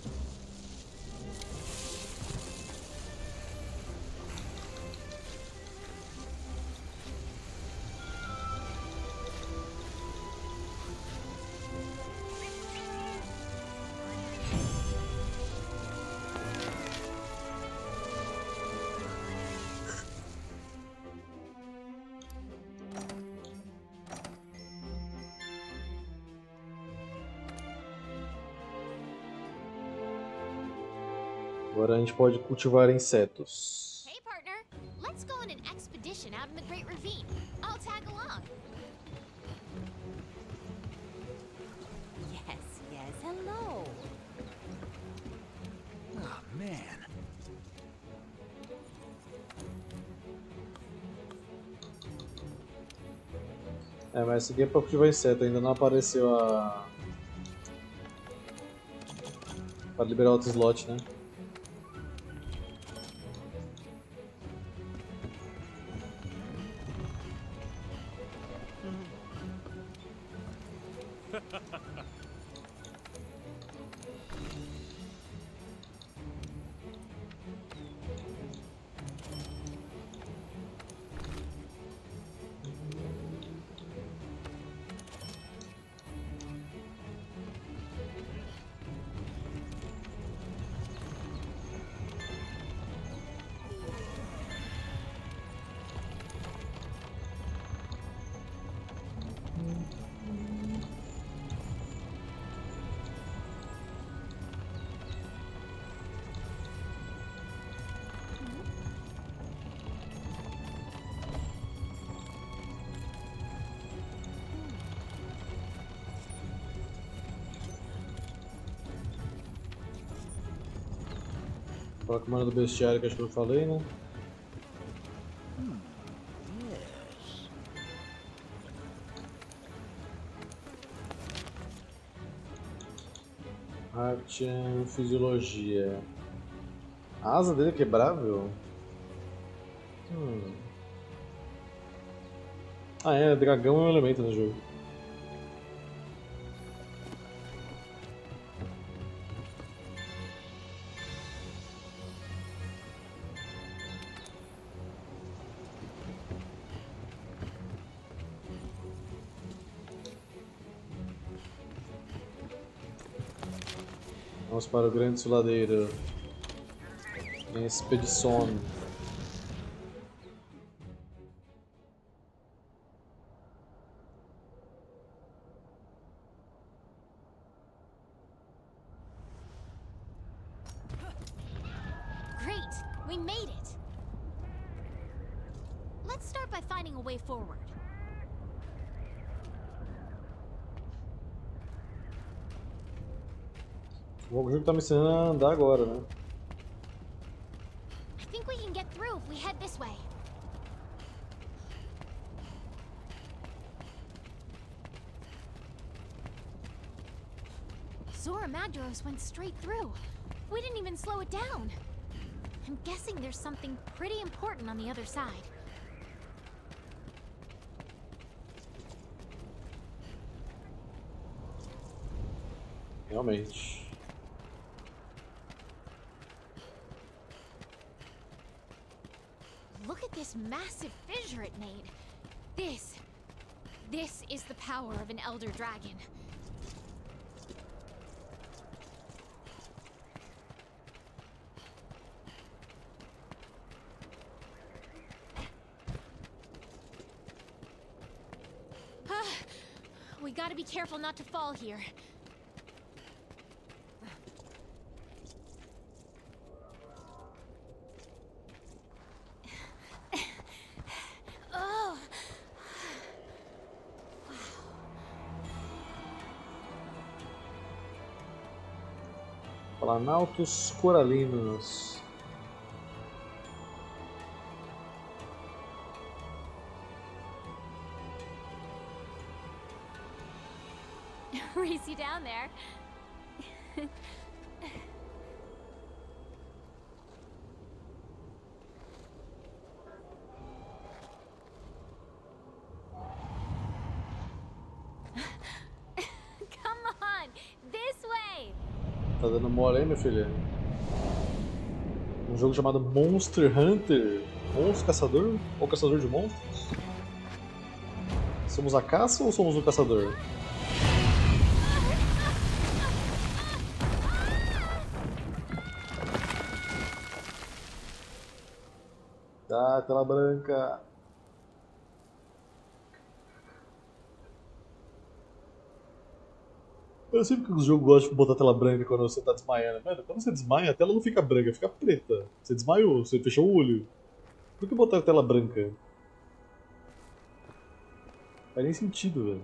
Agora a gente pode cultivar insetos. Hey, partner. Let's go on an expedition out in the Great Ravine. I'll tag along. Yes, yes, hello. Oh, man. É, mas esse aqui é pra cultivar inseto, ainda não apareceu a... Para liberar outro slot, né? Coloca o mana do bestiário que acho que eu falei, né? Arte, fisiologia. A asa dele é quebrável? Ah é, dragão é um elemento no jogo. Vamos para o Grande Desfiladeiro. Expedição. Great! We made it! Let's start by finding a way forward. O jogo tá me ensinando a andar agora, né? I think we can get through if we head this way. Zora Magdaros went straight through. We didn't even slow it down. I'm guessing there's something pretty important on the other side. Realmente. Look at this massive fissure it made. This is the power of an Elder Dragon. We gotta be careful not to fall here. Oh. Planaltos Coralinos. Race you down there. Come on, this way. Tá dando mole aí, minha filha? Um jogo chamado Monster Hunter. Monstro Caçador? Ou Caçador de Monstros? Somos a caça ou somos o caçador? Tá, tela branca. Eu sempre que os jogos gostam de botar tela branca quando você tá desmaiando. Mano, quando você desmaia, a tela não fica branca, fica preta. Você desmaiou, você fechou o olho. Por que botar a tela branca? Não faz nem sentido, velho.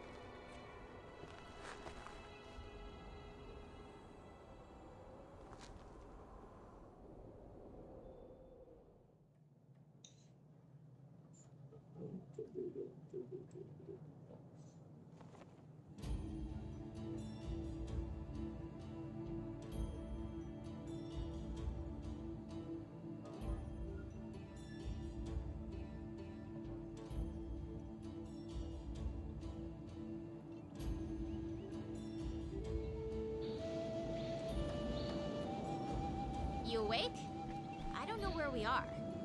You awake? I don't know where we are.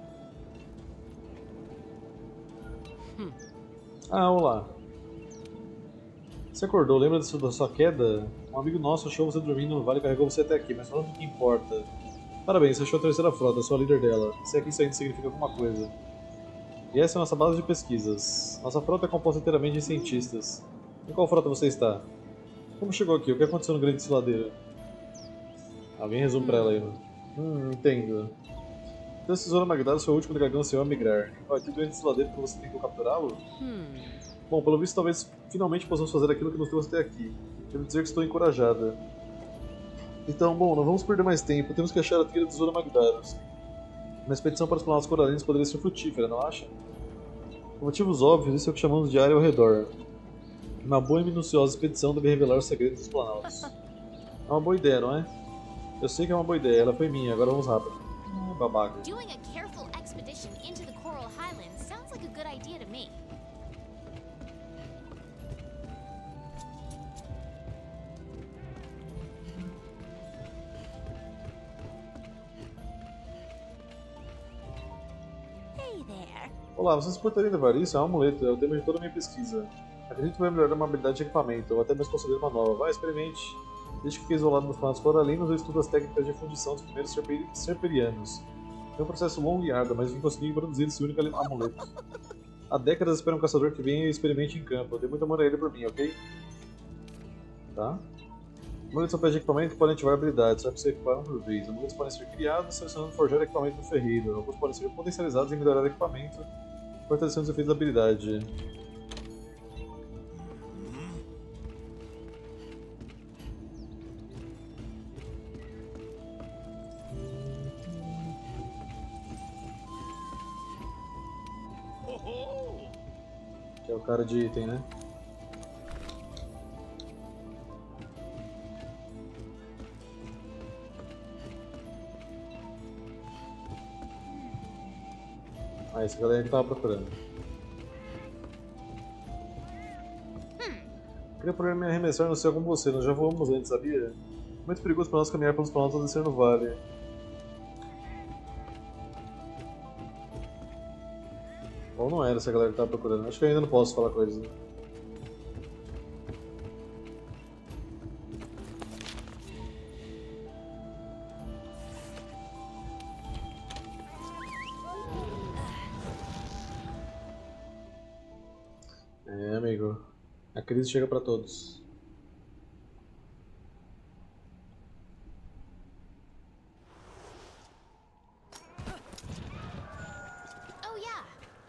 Ah, olá. Você acordou, lembra da sua queda? Um amigo nosso achou você dormindo no vale e carregou você até aqui, mas falando o que importa. Parabéns, você achou a terceira frota, sou a líder dela. Se é que isso ainda significa alguma coisa. E essa é a nossa base de pesquisas. Nossa frota é composta inteiramente de cientistas. Em qual frota você está? Como chegou aqui? O que aconteceu no Grande Desfiladeiro? Alguém resume pra ela aí, mano. Entendo. Então esse Zora Magdaros foi o último dragão seu a migrar. Ó, aqui o Grande Desfiladeiro que você tentou capturá-lo? Bom, pelo visto talvez finalmente possamos fazer aquilo que nos trouxe até aqui. Quero dizer que estou encorajada. Então, bom, não vamos perder mais tempo. Temos que achar a trilha do Zora Magdaros. Uma expedição para os Planaltos Coralinos poderia ser frutífera, não acha? Por motivos óbvios, isso é o que chamamos de área ao redor. Uma boa e minuciosa expedição deve revelar os segredos dos Planaltos. É uma boa ideia, não é? Eu sei que é uma boa ideia, ela foi minha, agora vamos rápido. Babaca. Doing a careful expedition into the Coral Highlands sounds like a good idea to me. Hey there. Olá, você se importaria de levar isso? É um amuleto, é o tema de toda a minha pesquisa. Acredito que vai melhorar uma habilidade de equipamento, ou até mesmo construir uma nova. Vai, experimente. Desde que fiquei isolado dos planetas coralinos, eu estudo as técnicas de fundição dos primeiros serperianos. É um processo longo e árduo, mas vim conseguir produzir esse único amuleto. Há décadas espero um caçador que venha e experimente em campo. Eu dei muito amor a ele por mim, ok? Tá? Amuletos são peças de equipamento que podem ativar habilidades, só é possível equipar um por vez. Amuletos podem ser criados selecionando forjar equipamento do ferreiro. Alguns podem ser potencializados em melhorar equipamento, fortalecendo os efeitos da habilidade. Que é o cara de item, né? Ah, esse galera que tava procurando. Queria poder me arremessar no céu com você, nós já voamos antes, sabia? Muito perigoso para nós caminhar pelos planetas e descer no vale. Ou não era essa galera que tava procurando, acho que eu ainda não posso falar com eles. Né? É, amigo. A crise chega pra todos. Oh yeah.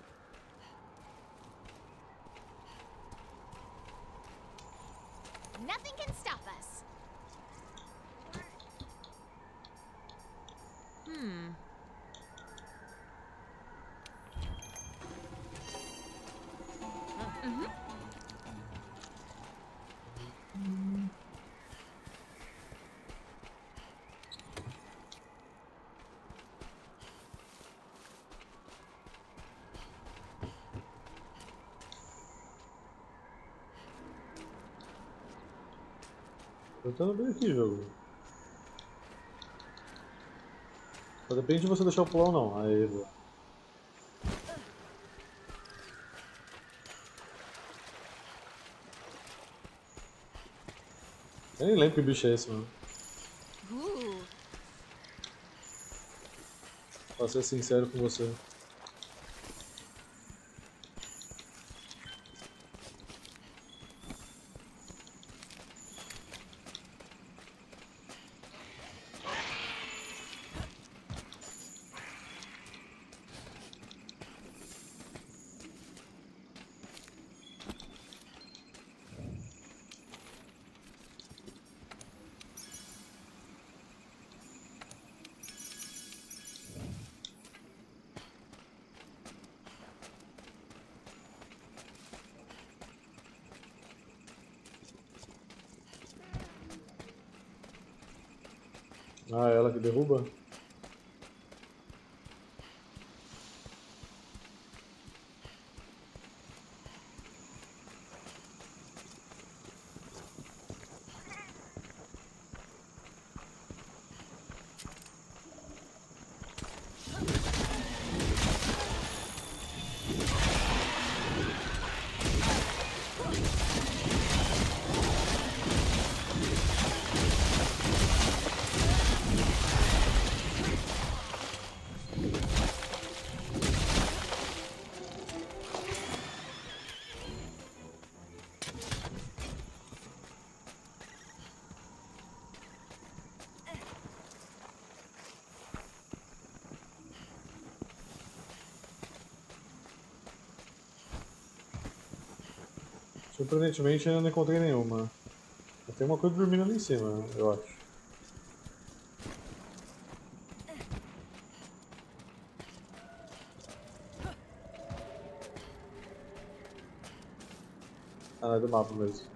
Nothing can stop us. Eu tô bem aqui, jogo. Só depende de você deixar eu pular ou não. Aí, vou. Eu nem lembro que bicho é esse, mano. Pra ser sincero com você. Ah, ela que derruba? Surpreendentemente ainda não encontrei nenhuma. Tem uma coisa dormindo ali em cima, eu acho. Ah, não é do mapa mesmo.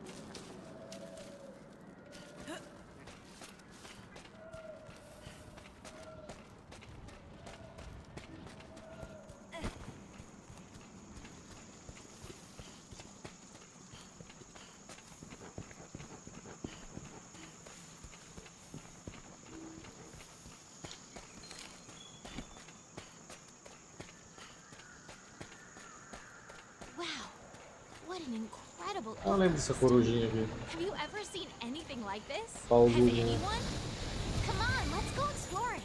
Wow. What an incredible. Ah, lembro dessa corujinha aqui. Have you ever seen anything like this? Has Paulinha. anyone? Come on, let's go exploring.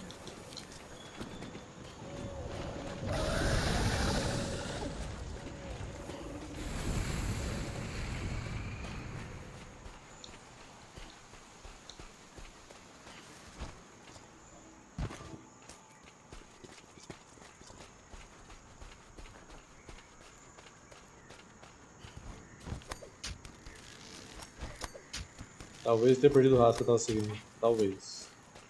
Talvez tenha perdido o rastro que eu tava seguindo. Talvez.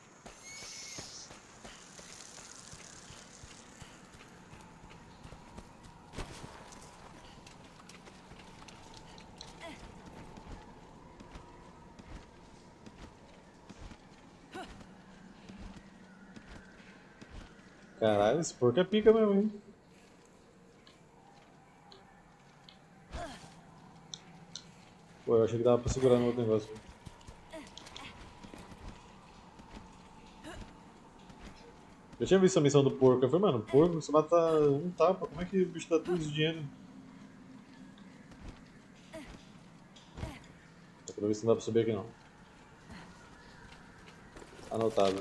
Caralho, esse porco é pica mesmo, hein? Pô, eu achei que dava pra segurar no outro negócio. Eu tinha visto a missão do porco, eu falei, mano, porco você mata um tapa, como é que o bicho dá tudo de dinheiro? Pra ver se não dá pra subir aqui não. Anotado.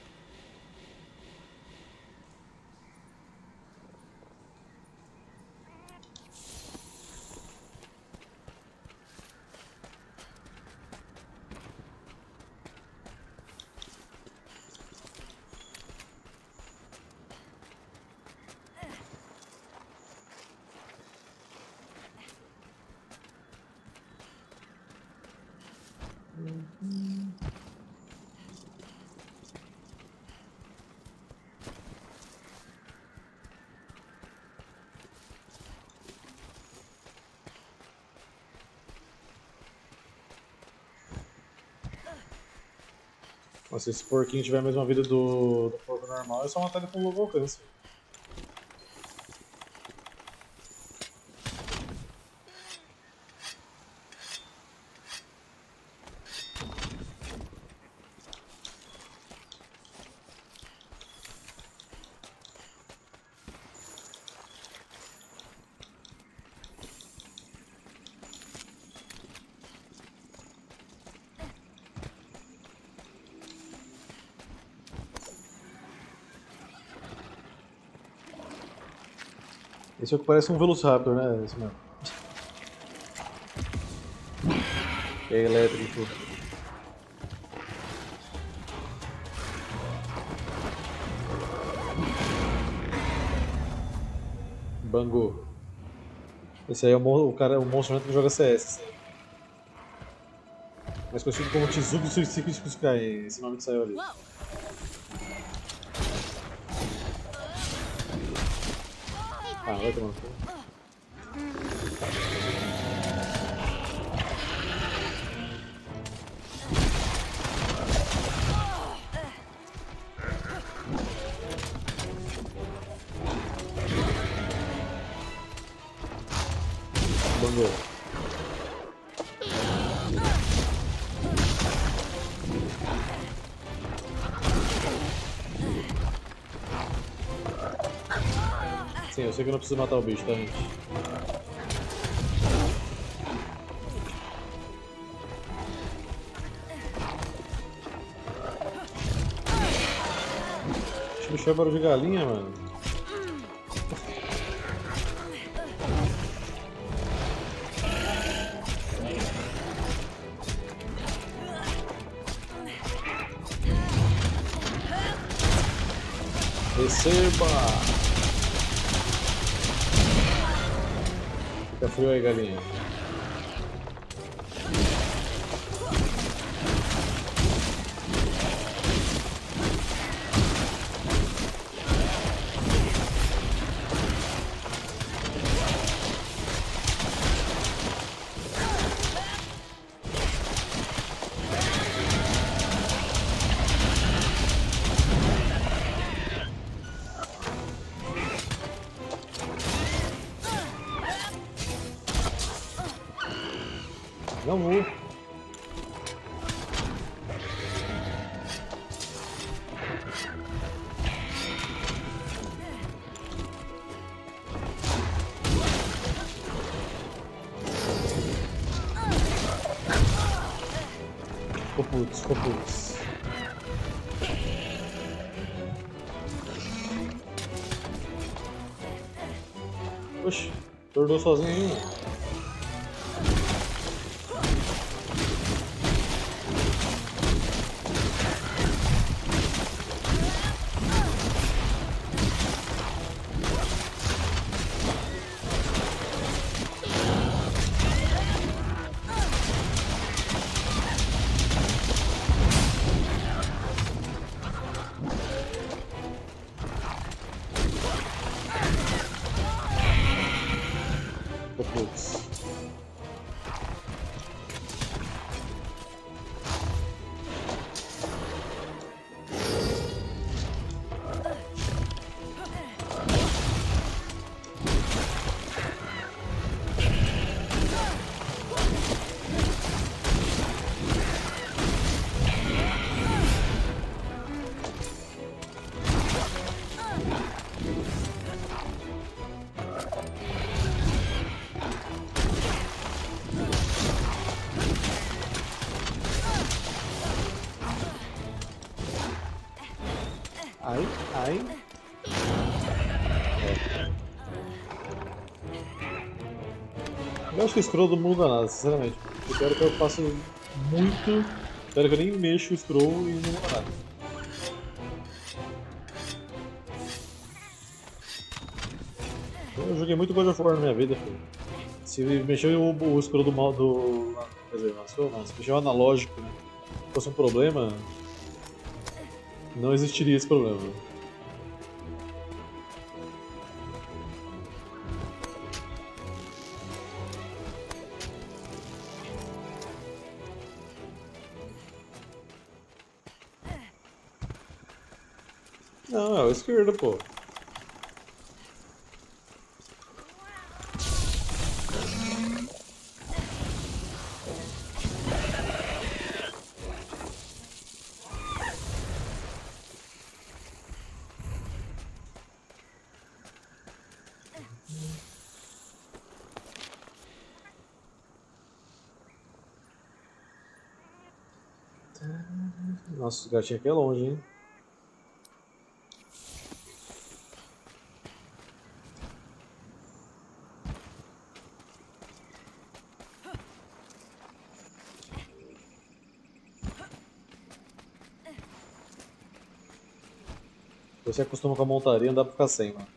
Nossa, se esse porquinho tiver a mesma vida do porco normal, é só matar ele com longo alcance. Esse aqui parece um Velociraptor, né? Esse mesmo. É elétrico. Bangu. Esse aí é o cara, o monstro que joga CS. Mais conhecido como Tizuki Tsukai, esse nome que saiu ali. Ah, vai tomar no cu. Bangu. Sim, eu sei que eu não preciso matar o bicho, tá, gente? Esse bicho é barulho de galinha, mano. Receba! Fica frio aí, galinha. Putz. Oxi, tornou sozinho aí. Ai. Eu acho que o scroll não muda nada, sinceramente. Eu quero que eu faça muito. Espero que eu nem mexo o scroll e não muda nada. Eu joguei muito God of War na minha vida, filho. Se mexer o scroll do mal do. Quer dizer, não, se mexer o analógico fosse um problema, não existiria esse problema. Não, é o esquerdo, pô. Nossa, o gatinho aqui é longe, hein? Você acostuma com a montaria, não dá pra ficar sem, mano.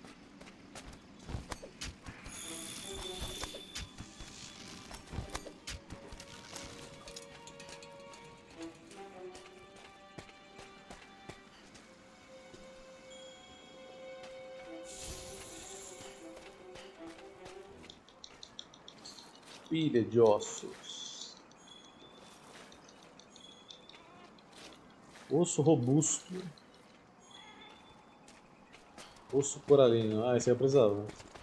Pilha de ossos. Osso robusto. Osso coralino. Ah, esse aí eu precisava.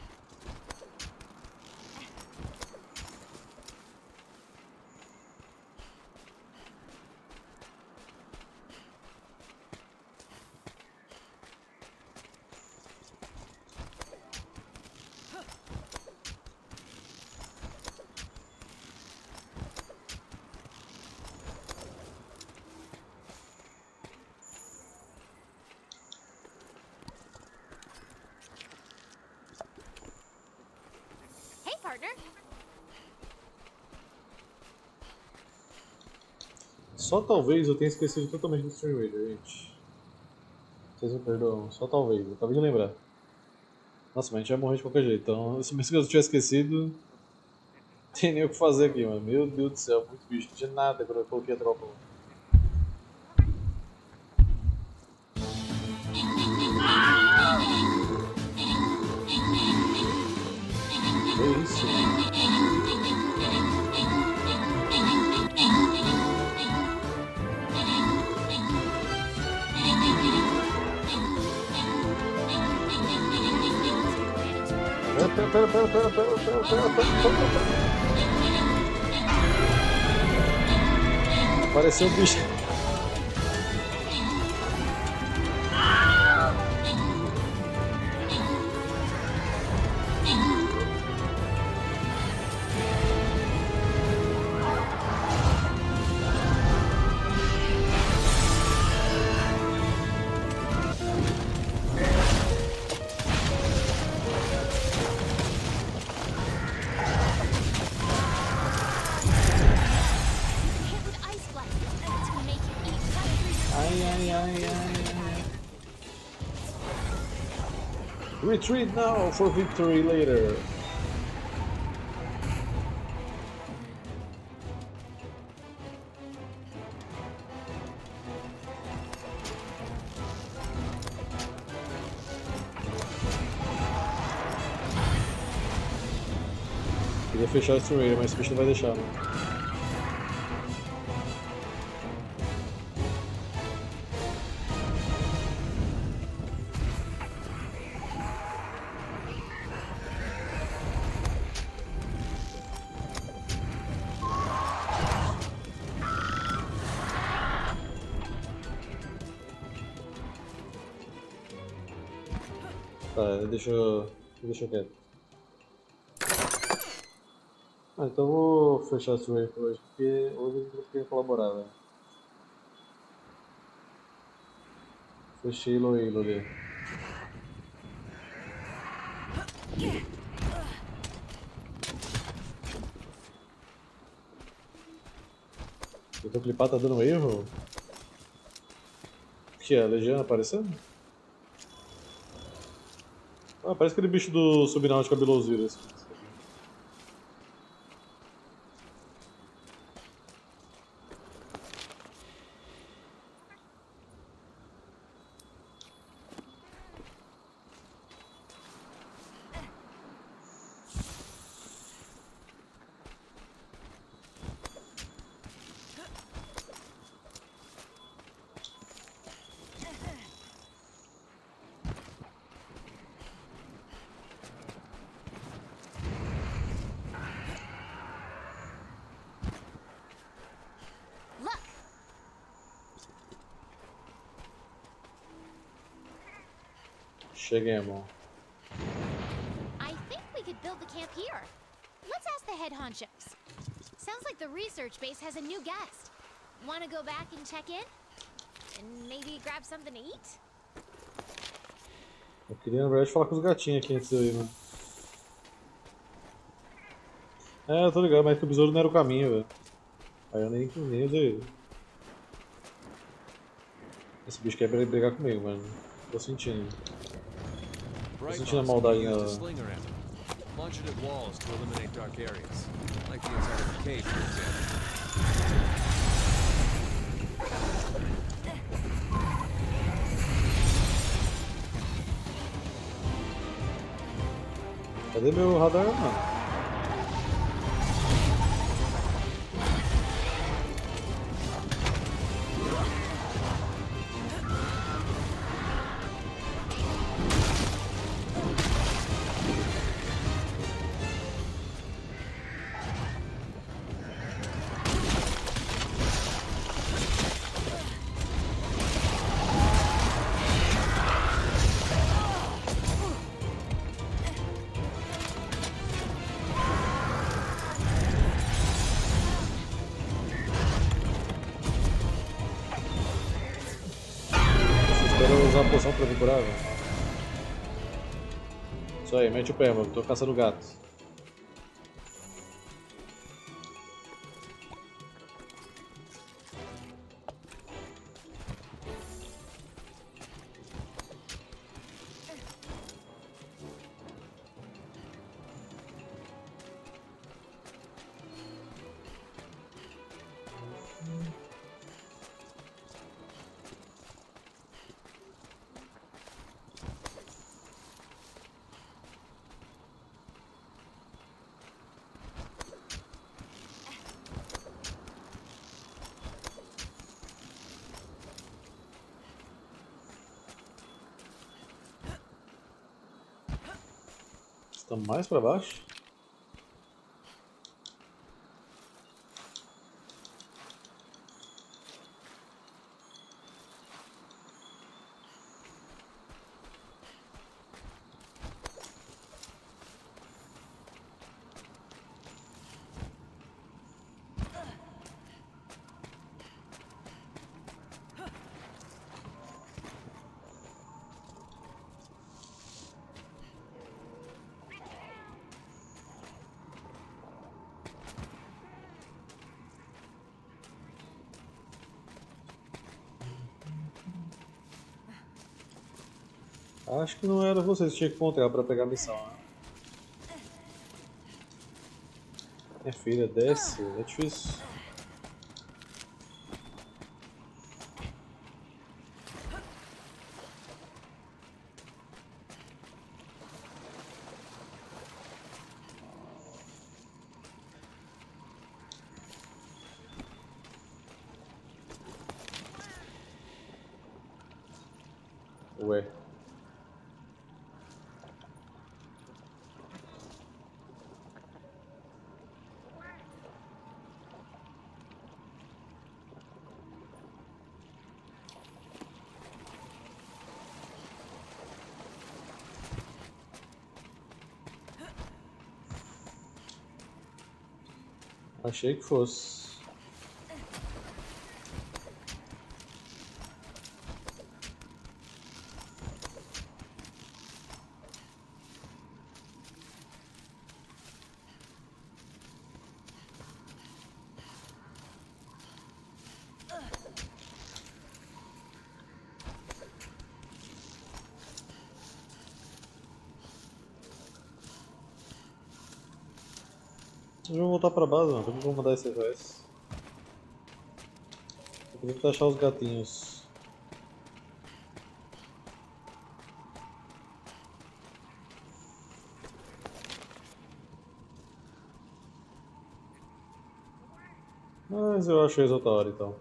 Só talvez eu tenha esquecido totalmente do Stream Raider, gente. Vocês me perdoam, só talvez, eu acabei de lembrar. Nossa, mas a gente vai morrer de qualquer jeito, então se eu tiver esquecido, não tem nem o que fazer aqui, mano. Meu Deus do céu, muito bicho, não tinha nada quando eu coloquei a tropa. Que isso, mano? Pera. Apareceu um bicho. Retreat now for victory later. Queria fechar o Destroyer, mas esse bicho não vai deixar, né? Tá, deixa quieto. Ah, então eu vou fechar esse Wave por hoje, porque hoje eu não queria colaborar, velho. Fechei Halo ali. O teu clipar tá dando erro? O que é? A Legião aparecendo? Ah, parece aquele bicho do Subnáutica Below-Zero. Assim. Cheguemos. I think we could build the camp here. Let's ask the head honchos. Sounds like the research base has a new guest. Want to go back and check in? And maybe grab something to eat? Eu queria, na verdade, falar com os gatinhos aqui antes de eu ir, mano. É, eu tô ligado, mas que o besouro não era o caminho, velho. Aí eu nem usei. Esse bicho quer brigar comigo, mano. Tô sentindo. Tô sentindo a maldade nela. Launch it at walls to eliminate dark areas, like the inside of a cave, for example. Cadê meu radar, mano? Usar a poção pra me curar, velho. Isso aí, mete o pé, mano. Tô caçando gatos. Estamos mais para baixo? Acho que não era você que tinha que encontrar pra pegar a missão, né? Minha filha, desce, é difícil. Ué. Achei que fosse. Eu vou voltar pra base, mano. Por que eu vou mandar esse reverso? Eu tenho que achar os gatinhos. Mas eu acho eles outra hora então.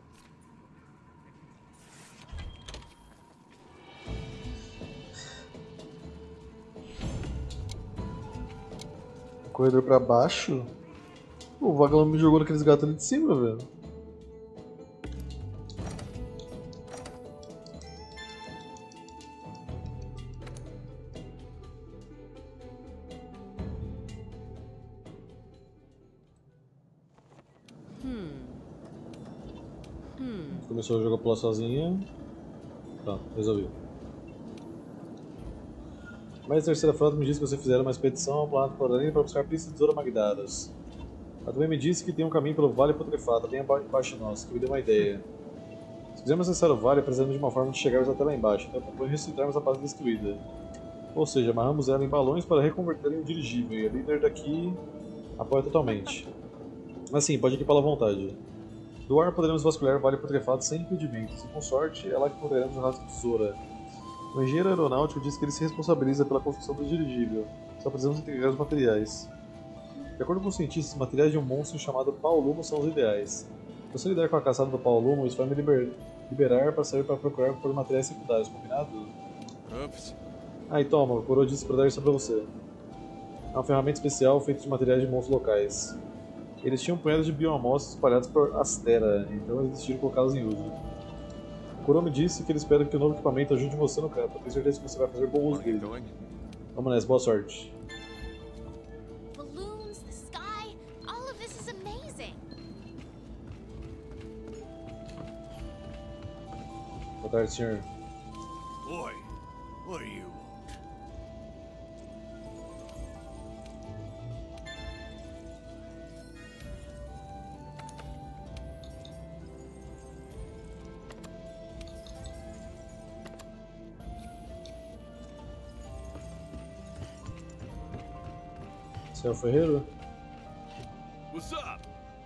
Corredor pra baixo? Pô, o vagalume me jogou naqueles gatos ali de cima, velho. Começou a jogar pular sozinha. Tá, resolvi. Mas a terceira frota me disse que você fizeram uma expedição ao planeta Coralina para buscar pistas de Tesouro Magdaros. Ela também me disse que tem um caminho pelo Vale Putrefado, bem abaixo de nós, que me deu uma ideia. Se quisermos acessar o vale, precisamos de uma forma de chegarmos até lá embaixo, então proponho ressuscitarmos a base destruída. Ou seja, amarramos ela em balões para reconvertê-la em um dirigível, e a líder daqui apoia totalmente. Mas sim, pode equipá-la à vontade. Do ar poderemos vasculhar o Vale Putrefado sem impedimentos, e com sorte é lá que encontraremos o rastro de tesoura. O engenheiro aeronáutico diz que ele se responsabiliza pela construção do dirigível, só precisamos integrar os materiais. De acordo com os cientistas, os materiais de um monstro chamado Paulumo são os ideais. Se você lidar com a caçada do Paulumo, isso vai me liberar para sair para procurar por materiais secundários, combinado? Ups. Aí toma, o coroa disse para dar isso pra você. É uma ferramenta especial feita de materiais de monstros locais. Eles tinham punhadas de bioamostras espalhadas por Astera, então eles decidiram colocá-las em uso. O coroa me disse que ele espera que o novo equipamento ajude você no campo. Tenho certeza que você vai fazer bom uso dele. Vamos nessa, boa sorte. Balloons, the sky, all of this is amazing. Boa tarde, senhor. Boy, what do you want? Você é o ferreiro? What's up?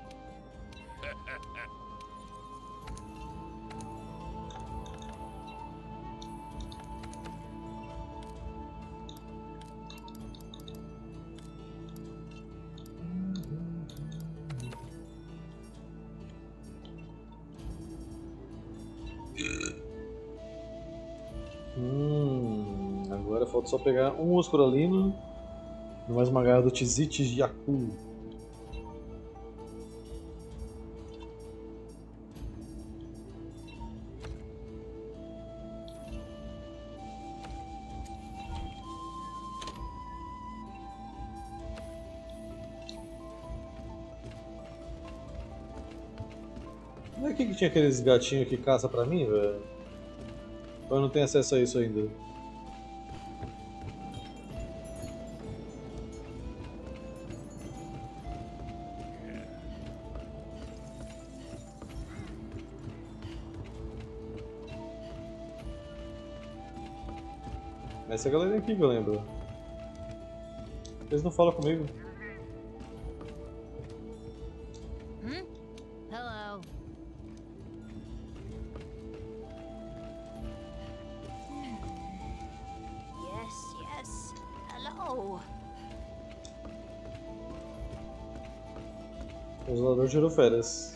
Agora falta só pegar um osso coralino e mais uma garra do Tzitz Yaku. Não é aqui que tinha aqueles gatinhos que caça pra mim, velho? Ou eu não tenho acesso a isso ainda? Essa galera aqui que eu lembro. Eles não falam comigo. Hello. Yes. Hello. O isolador tirou férias.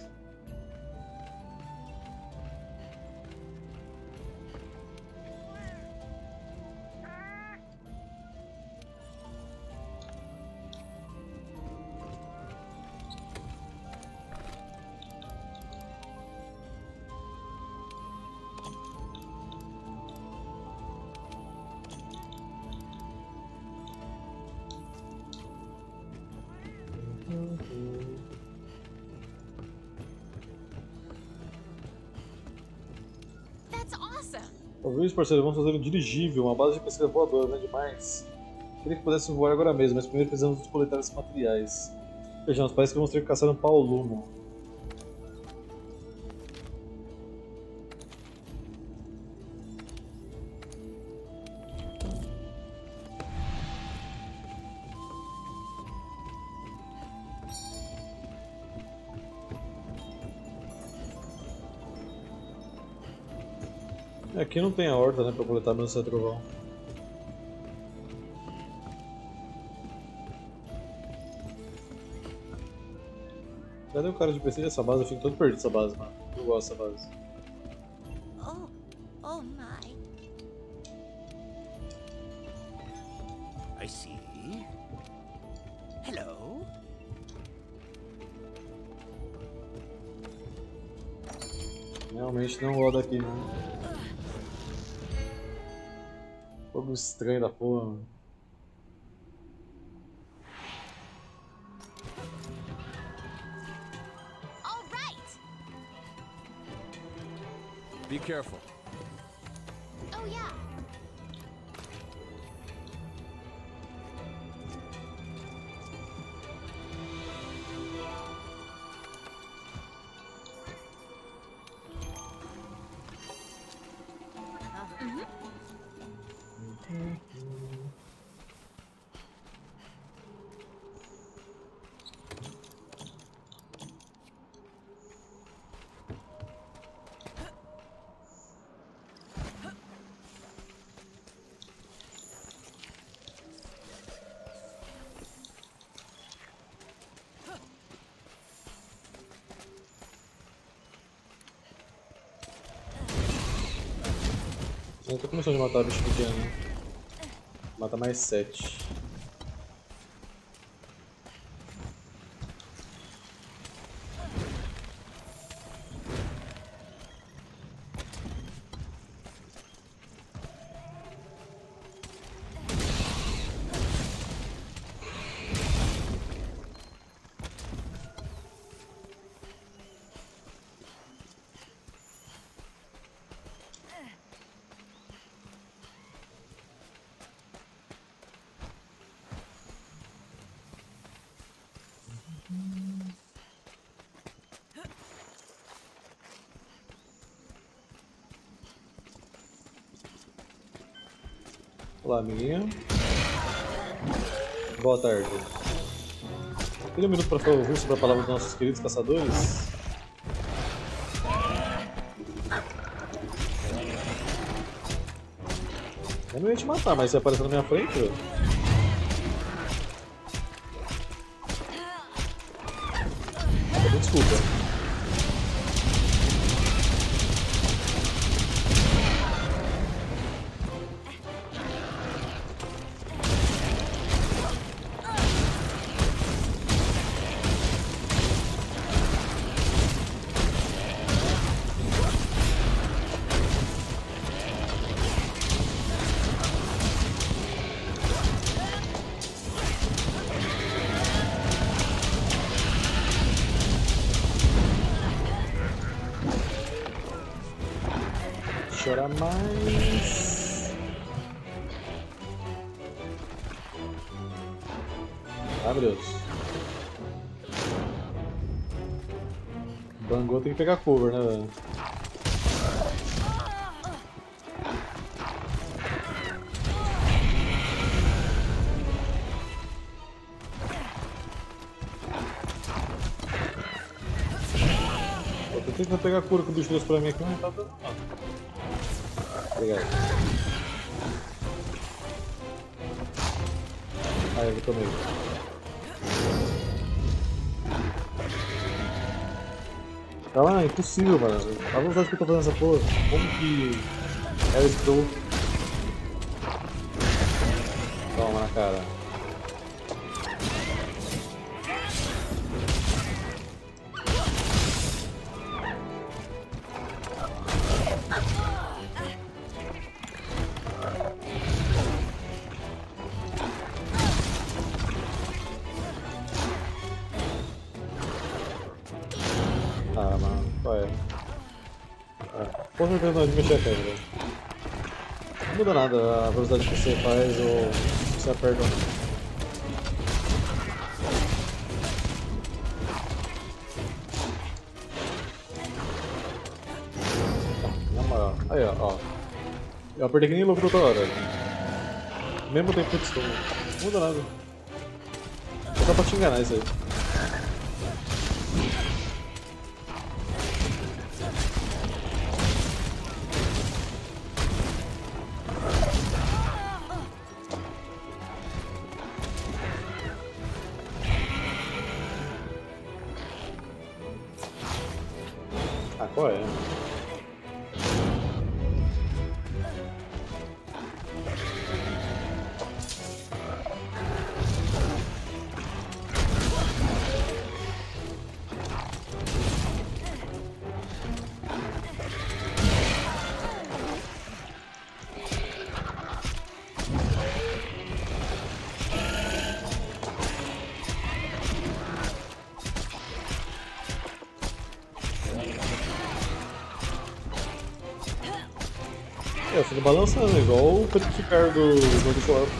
That's awesome. Ouviu isso, parceiro? Vamos fazer um dirigível, uma base de pesquisa voadora, não é demais? Queria que pudesse voar agora mesmo, mas primeiro precisamos coletar esses materiais. Vejamos, parece que vamos ter que caçar um paulumo. Aqui não tem a horta, né, pra coletar meu trovão. Cadê o cara de PC dessa base? Eu fico todo perdido dessa base, mano. Eu gosto dessa base. Oh my. I see. Hello? Realmente não roda aqui, né? Fogo estranho da porra, mano. All right. Be careful. Oh yeah. Eu tô começando a matar bicho pequeno. Mata mais 7. Olá, amiguinha. Boa tarde. Tem um minuto para falar o russo para a palavra dos nossos queridos caçadores? Eu não ia te matar, mas você apareceu na minha frente, velho. Desculpa. Chora mais. Ah, meu Deus. Bangou tem que pegar cover, né, velho? tentar pegar a cura que o bicho trouxe pra mim aqui, mas não tá dando nada. Obrigado. Aí, eu tomei. Tá lá, é impossível, mano. A velocidade que eu tô fazendo essa porra. Como que ela estou? Toma na cara. Ah, mano, qual é? Com certeza não, de mexer a câmera. Não muda nada a velocidade que você faz ou você aperta. Na moral, aí ó. Eu apertei que nem louco toda hora. Mesmo tempo que estou. Não muda nada. Só pra te enganar isso aí. Ah, qual é? Eu fico balançando, igual o petrificar do God of War.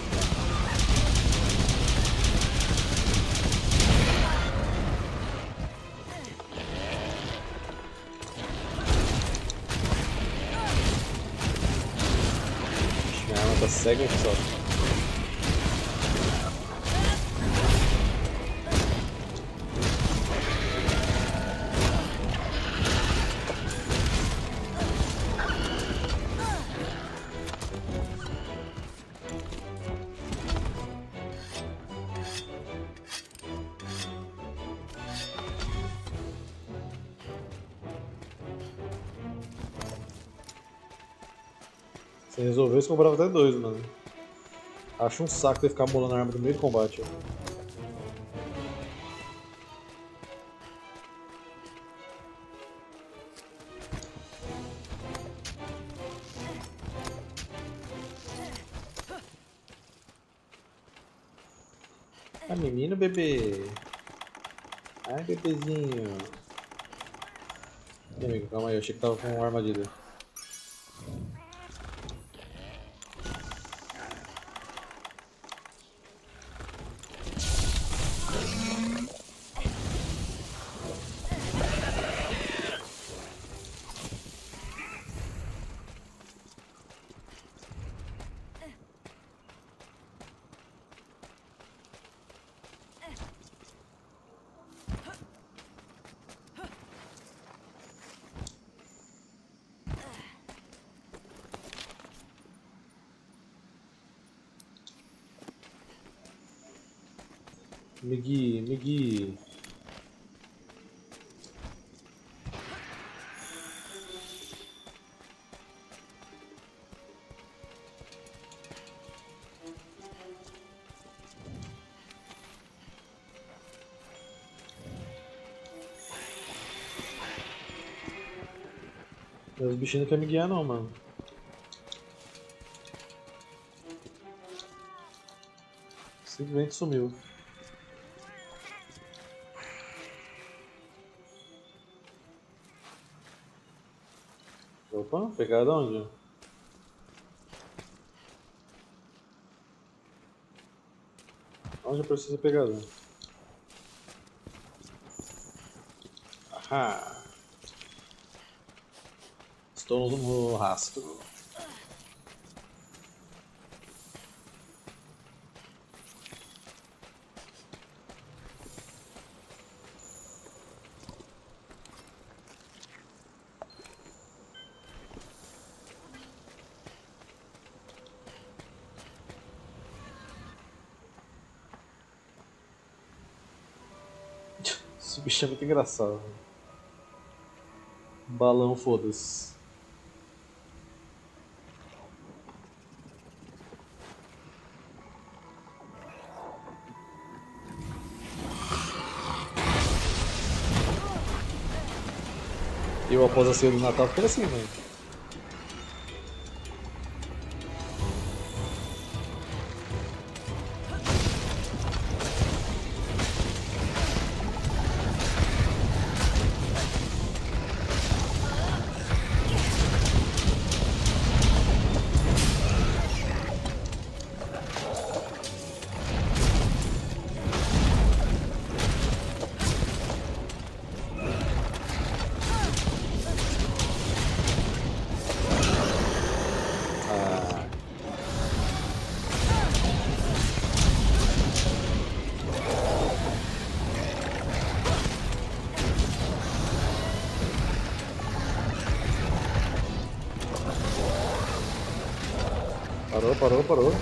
Minha arma tá cega aqui só. Se resolvesse, comprava até dois, mano. Acho um saco de ficar molando a arma no meio do combate. Ó. Ah, menino, bebê. Ai, bebezinho. E, amigo, calma aí, eu achei que tava com uma armadilha. Migui. Os bichinhos não querem me guiar não, mano. Simplesmente sumiu. Opa, pegar de onde? Onde eu preciso pegar? Ahá! Estou no rastro. Esse bicho é muito engraçado. Balão, foda-se. Eu, após a ceia do Natal, fiquei assim, velho. Parou.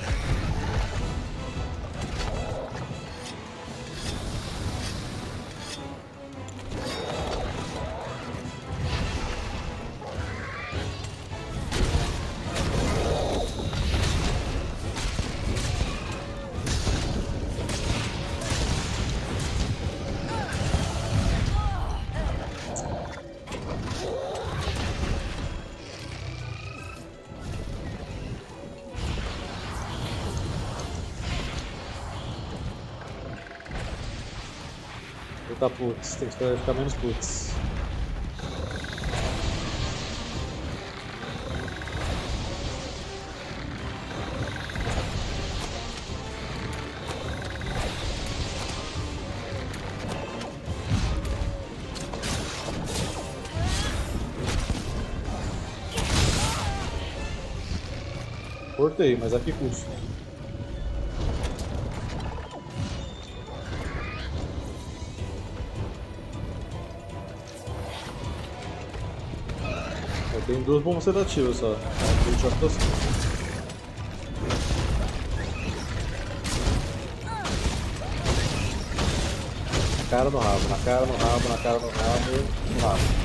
Tá putz, tem que esperar ele ficar menos putz. Cortei, mas a que custo? Tem duas bombas sedativas só. Na cara no rabo, na cara no rabo, na cara no rabo, no rabo.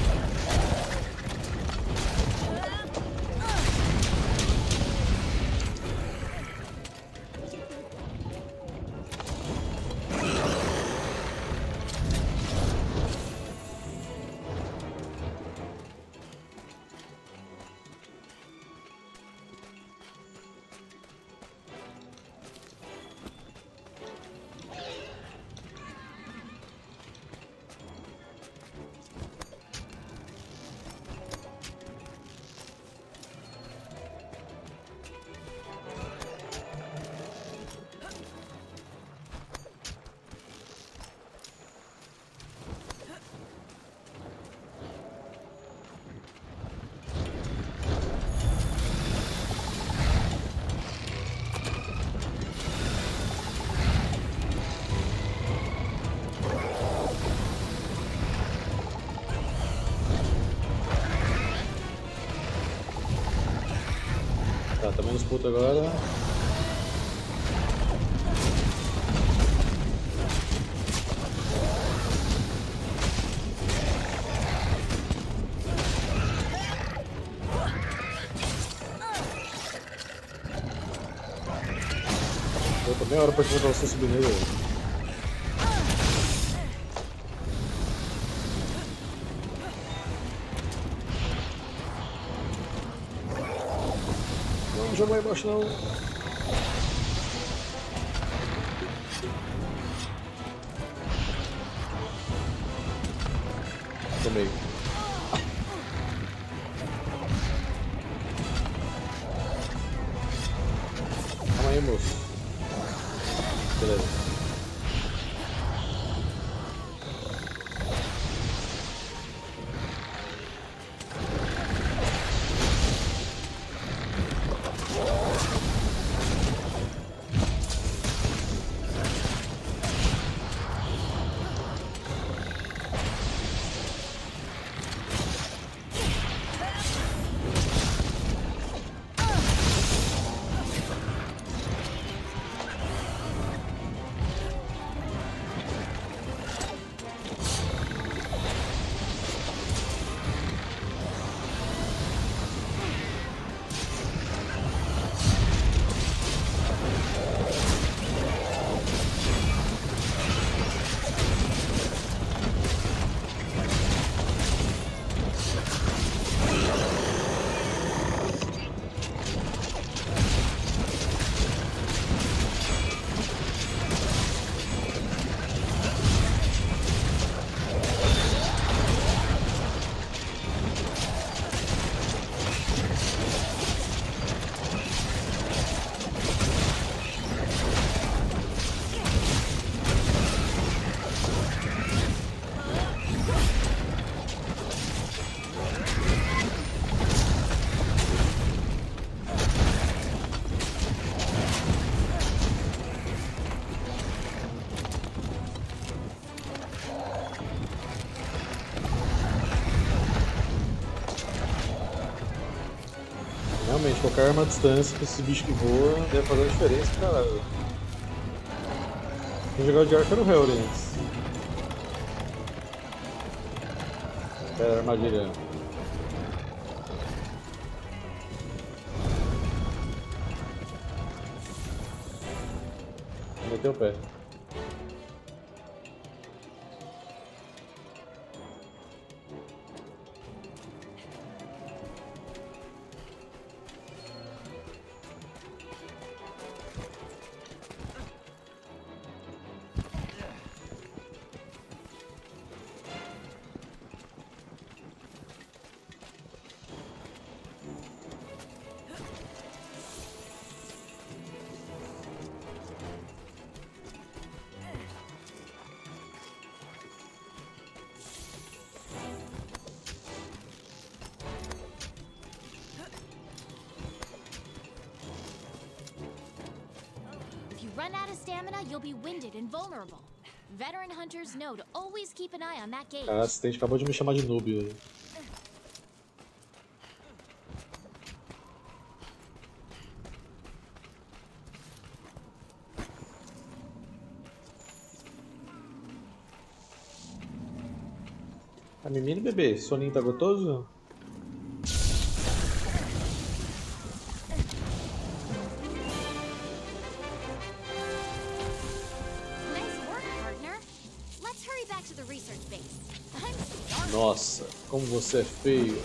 Tá menos puto agora. Eu tô meia hora pra encontrar você subir nele. Não joga lá embaixo não. Tomei. Calma aí, moço. Beleza. Realmente, qualquer arma à distância com esses bichos que voam deve fazer a diferença, caralho. Quem jogava de arco era o Helry antes. Pera, armadilha. Meteu o pé. If you run out of stamina, you'll be winded and vulnerable. Veteran hunters know to always keep an eye on that gauge. Cara, a assistente acabou de me chamar de noob aí. Tá mimimi, bebê? Soninho tá gostoso? Nice work, partner. Let's hurry back to the research base. I'm starving. Nossa, como você é feio.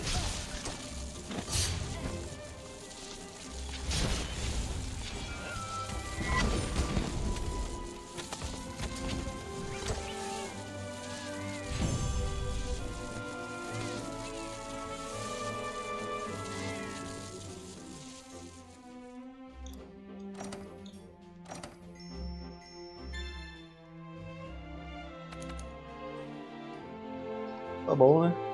Tá bom, né?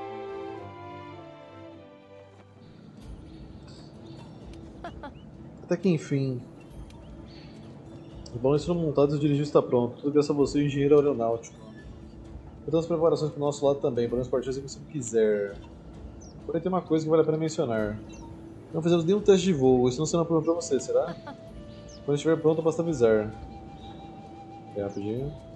Até que enfim. Os balões foram montados e o dirigível está pronto. Tudo graças a você, engenheiro aeronáutico. Todas as preparações pro nosso lado também. Podemos partir se você quiser. Porém tem uma coisa que vale a pena mencionar. Não fizemos nenhum teste de voo, isso não será um problema pra você, será? Quando estiver pronto, basta avisar. Rapidinho.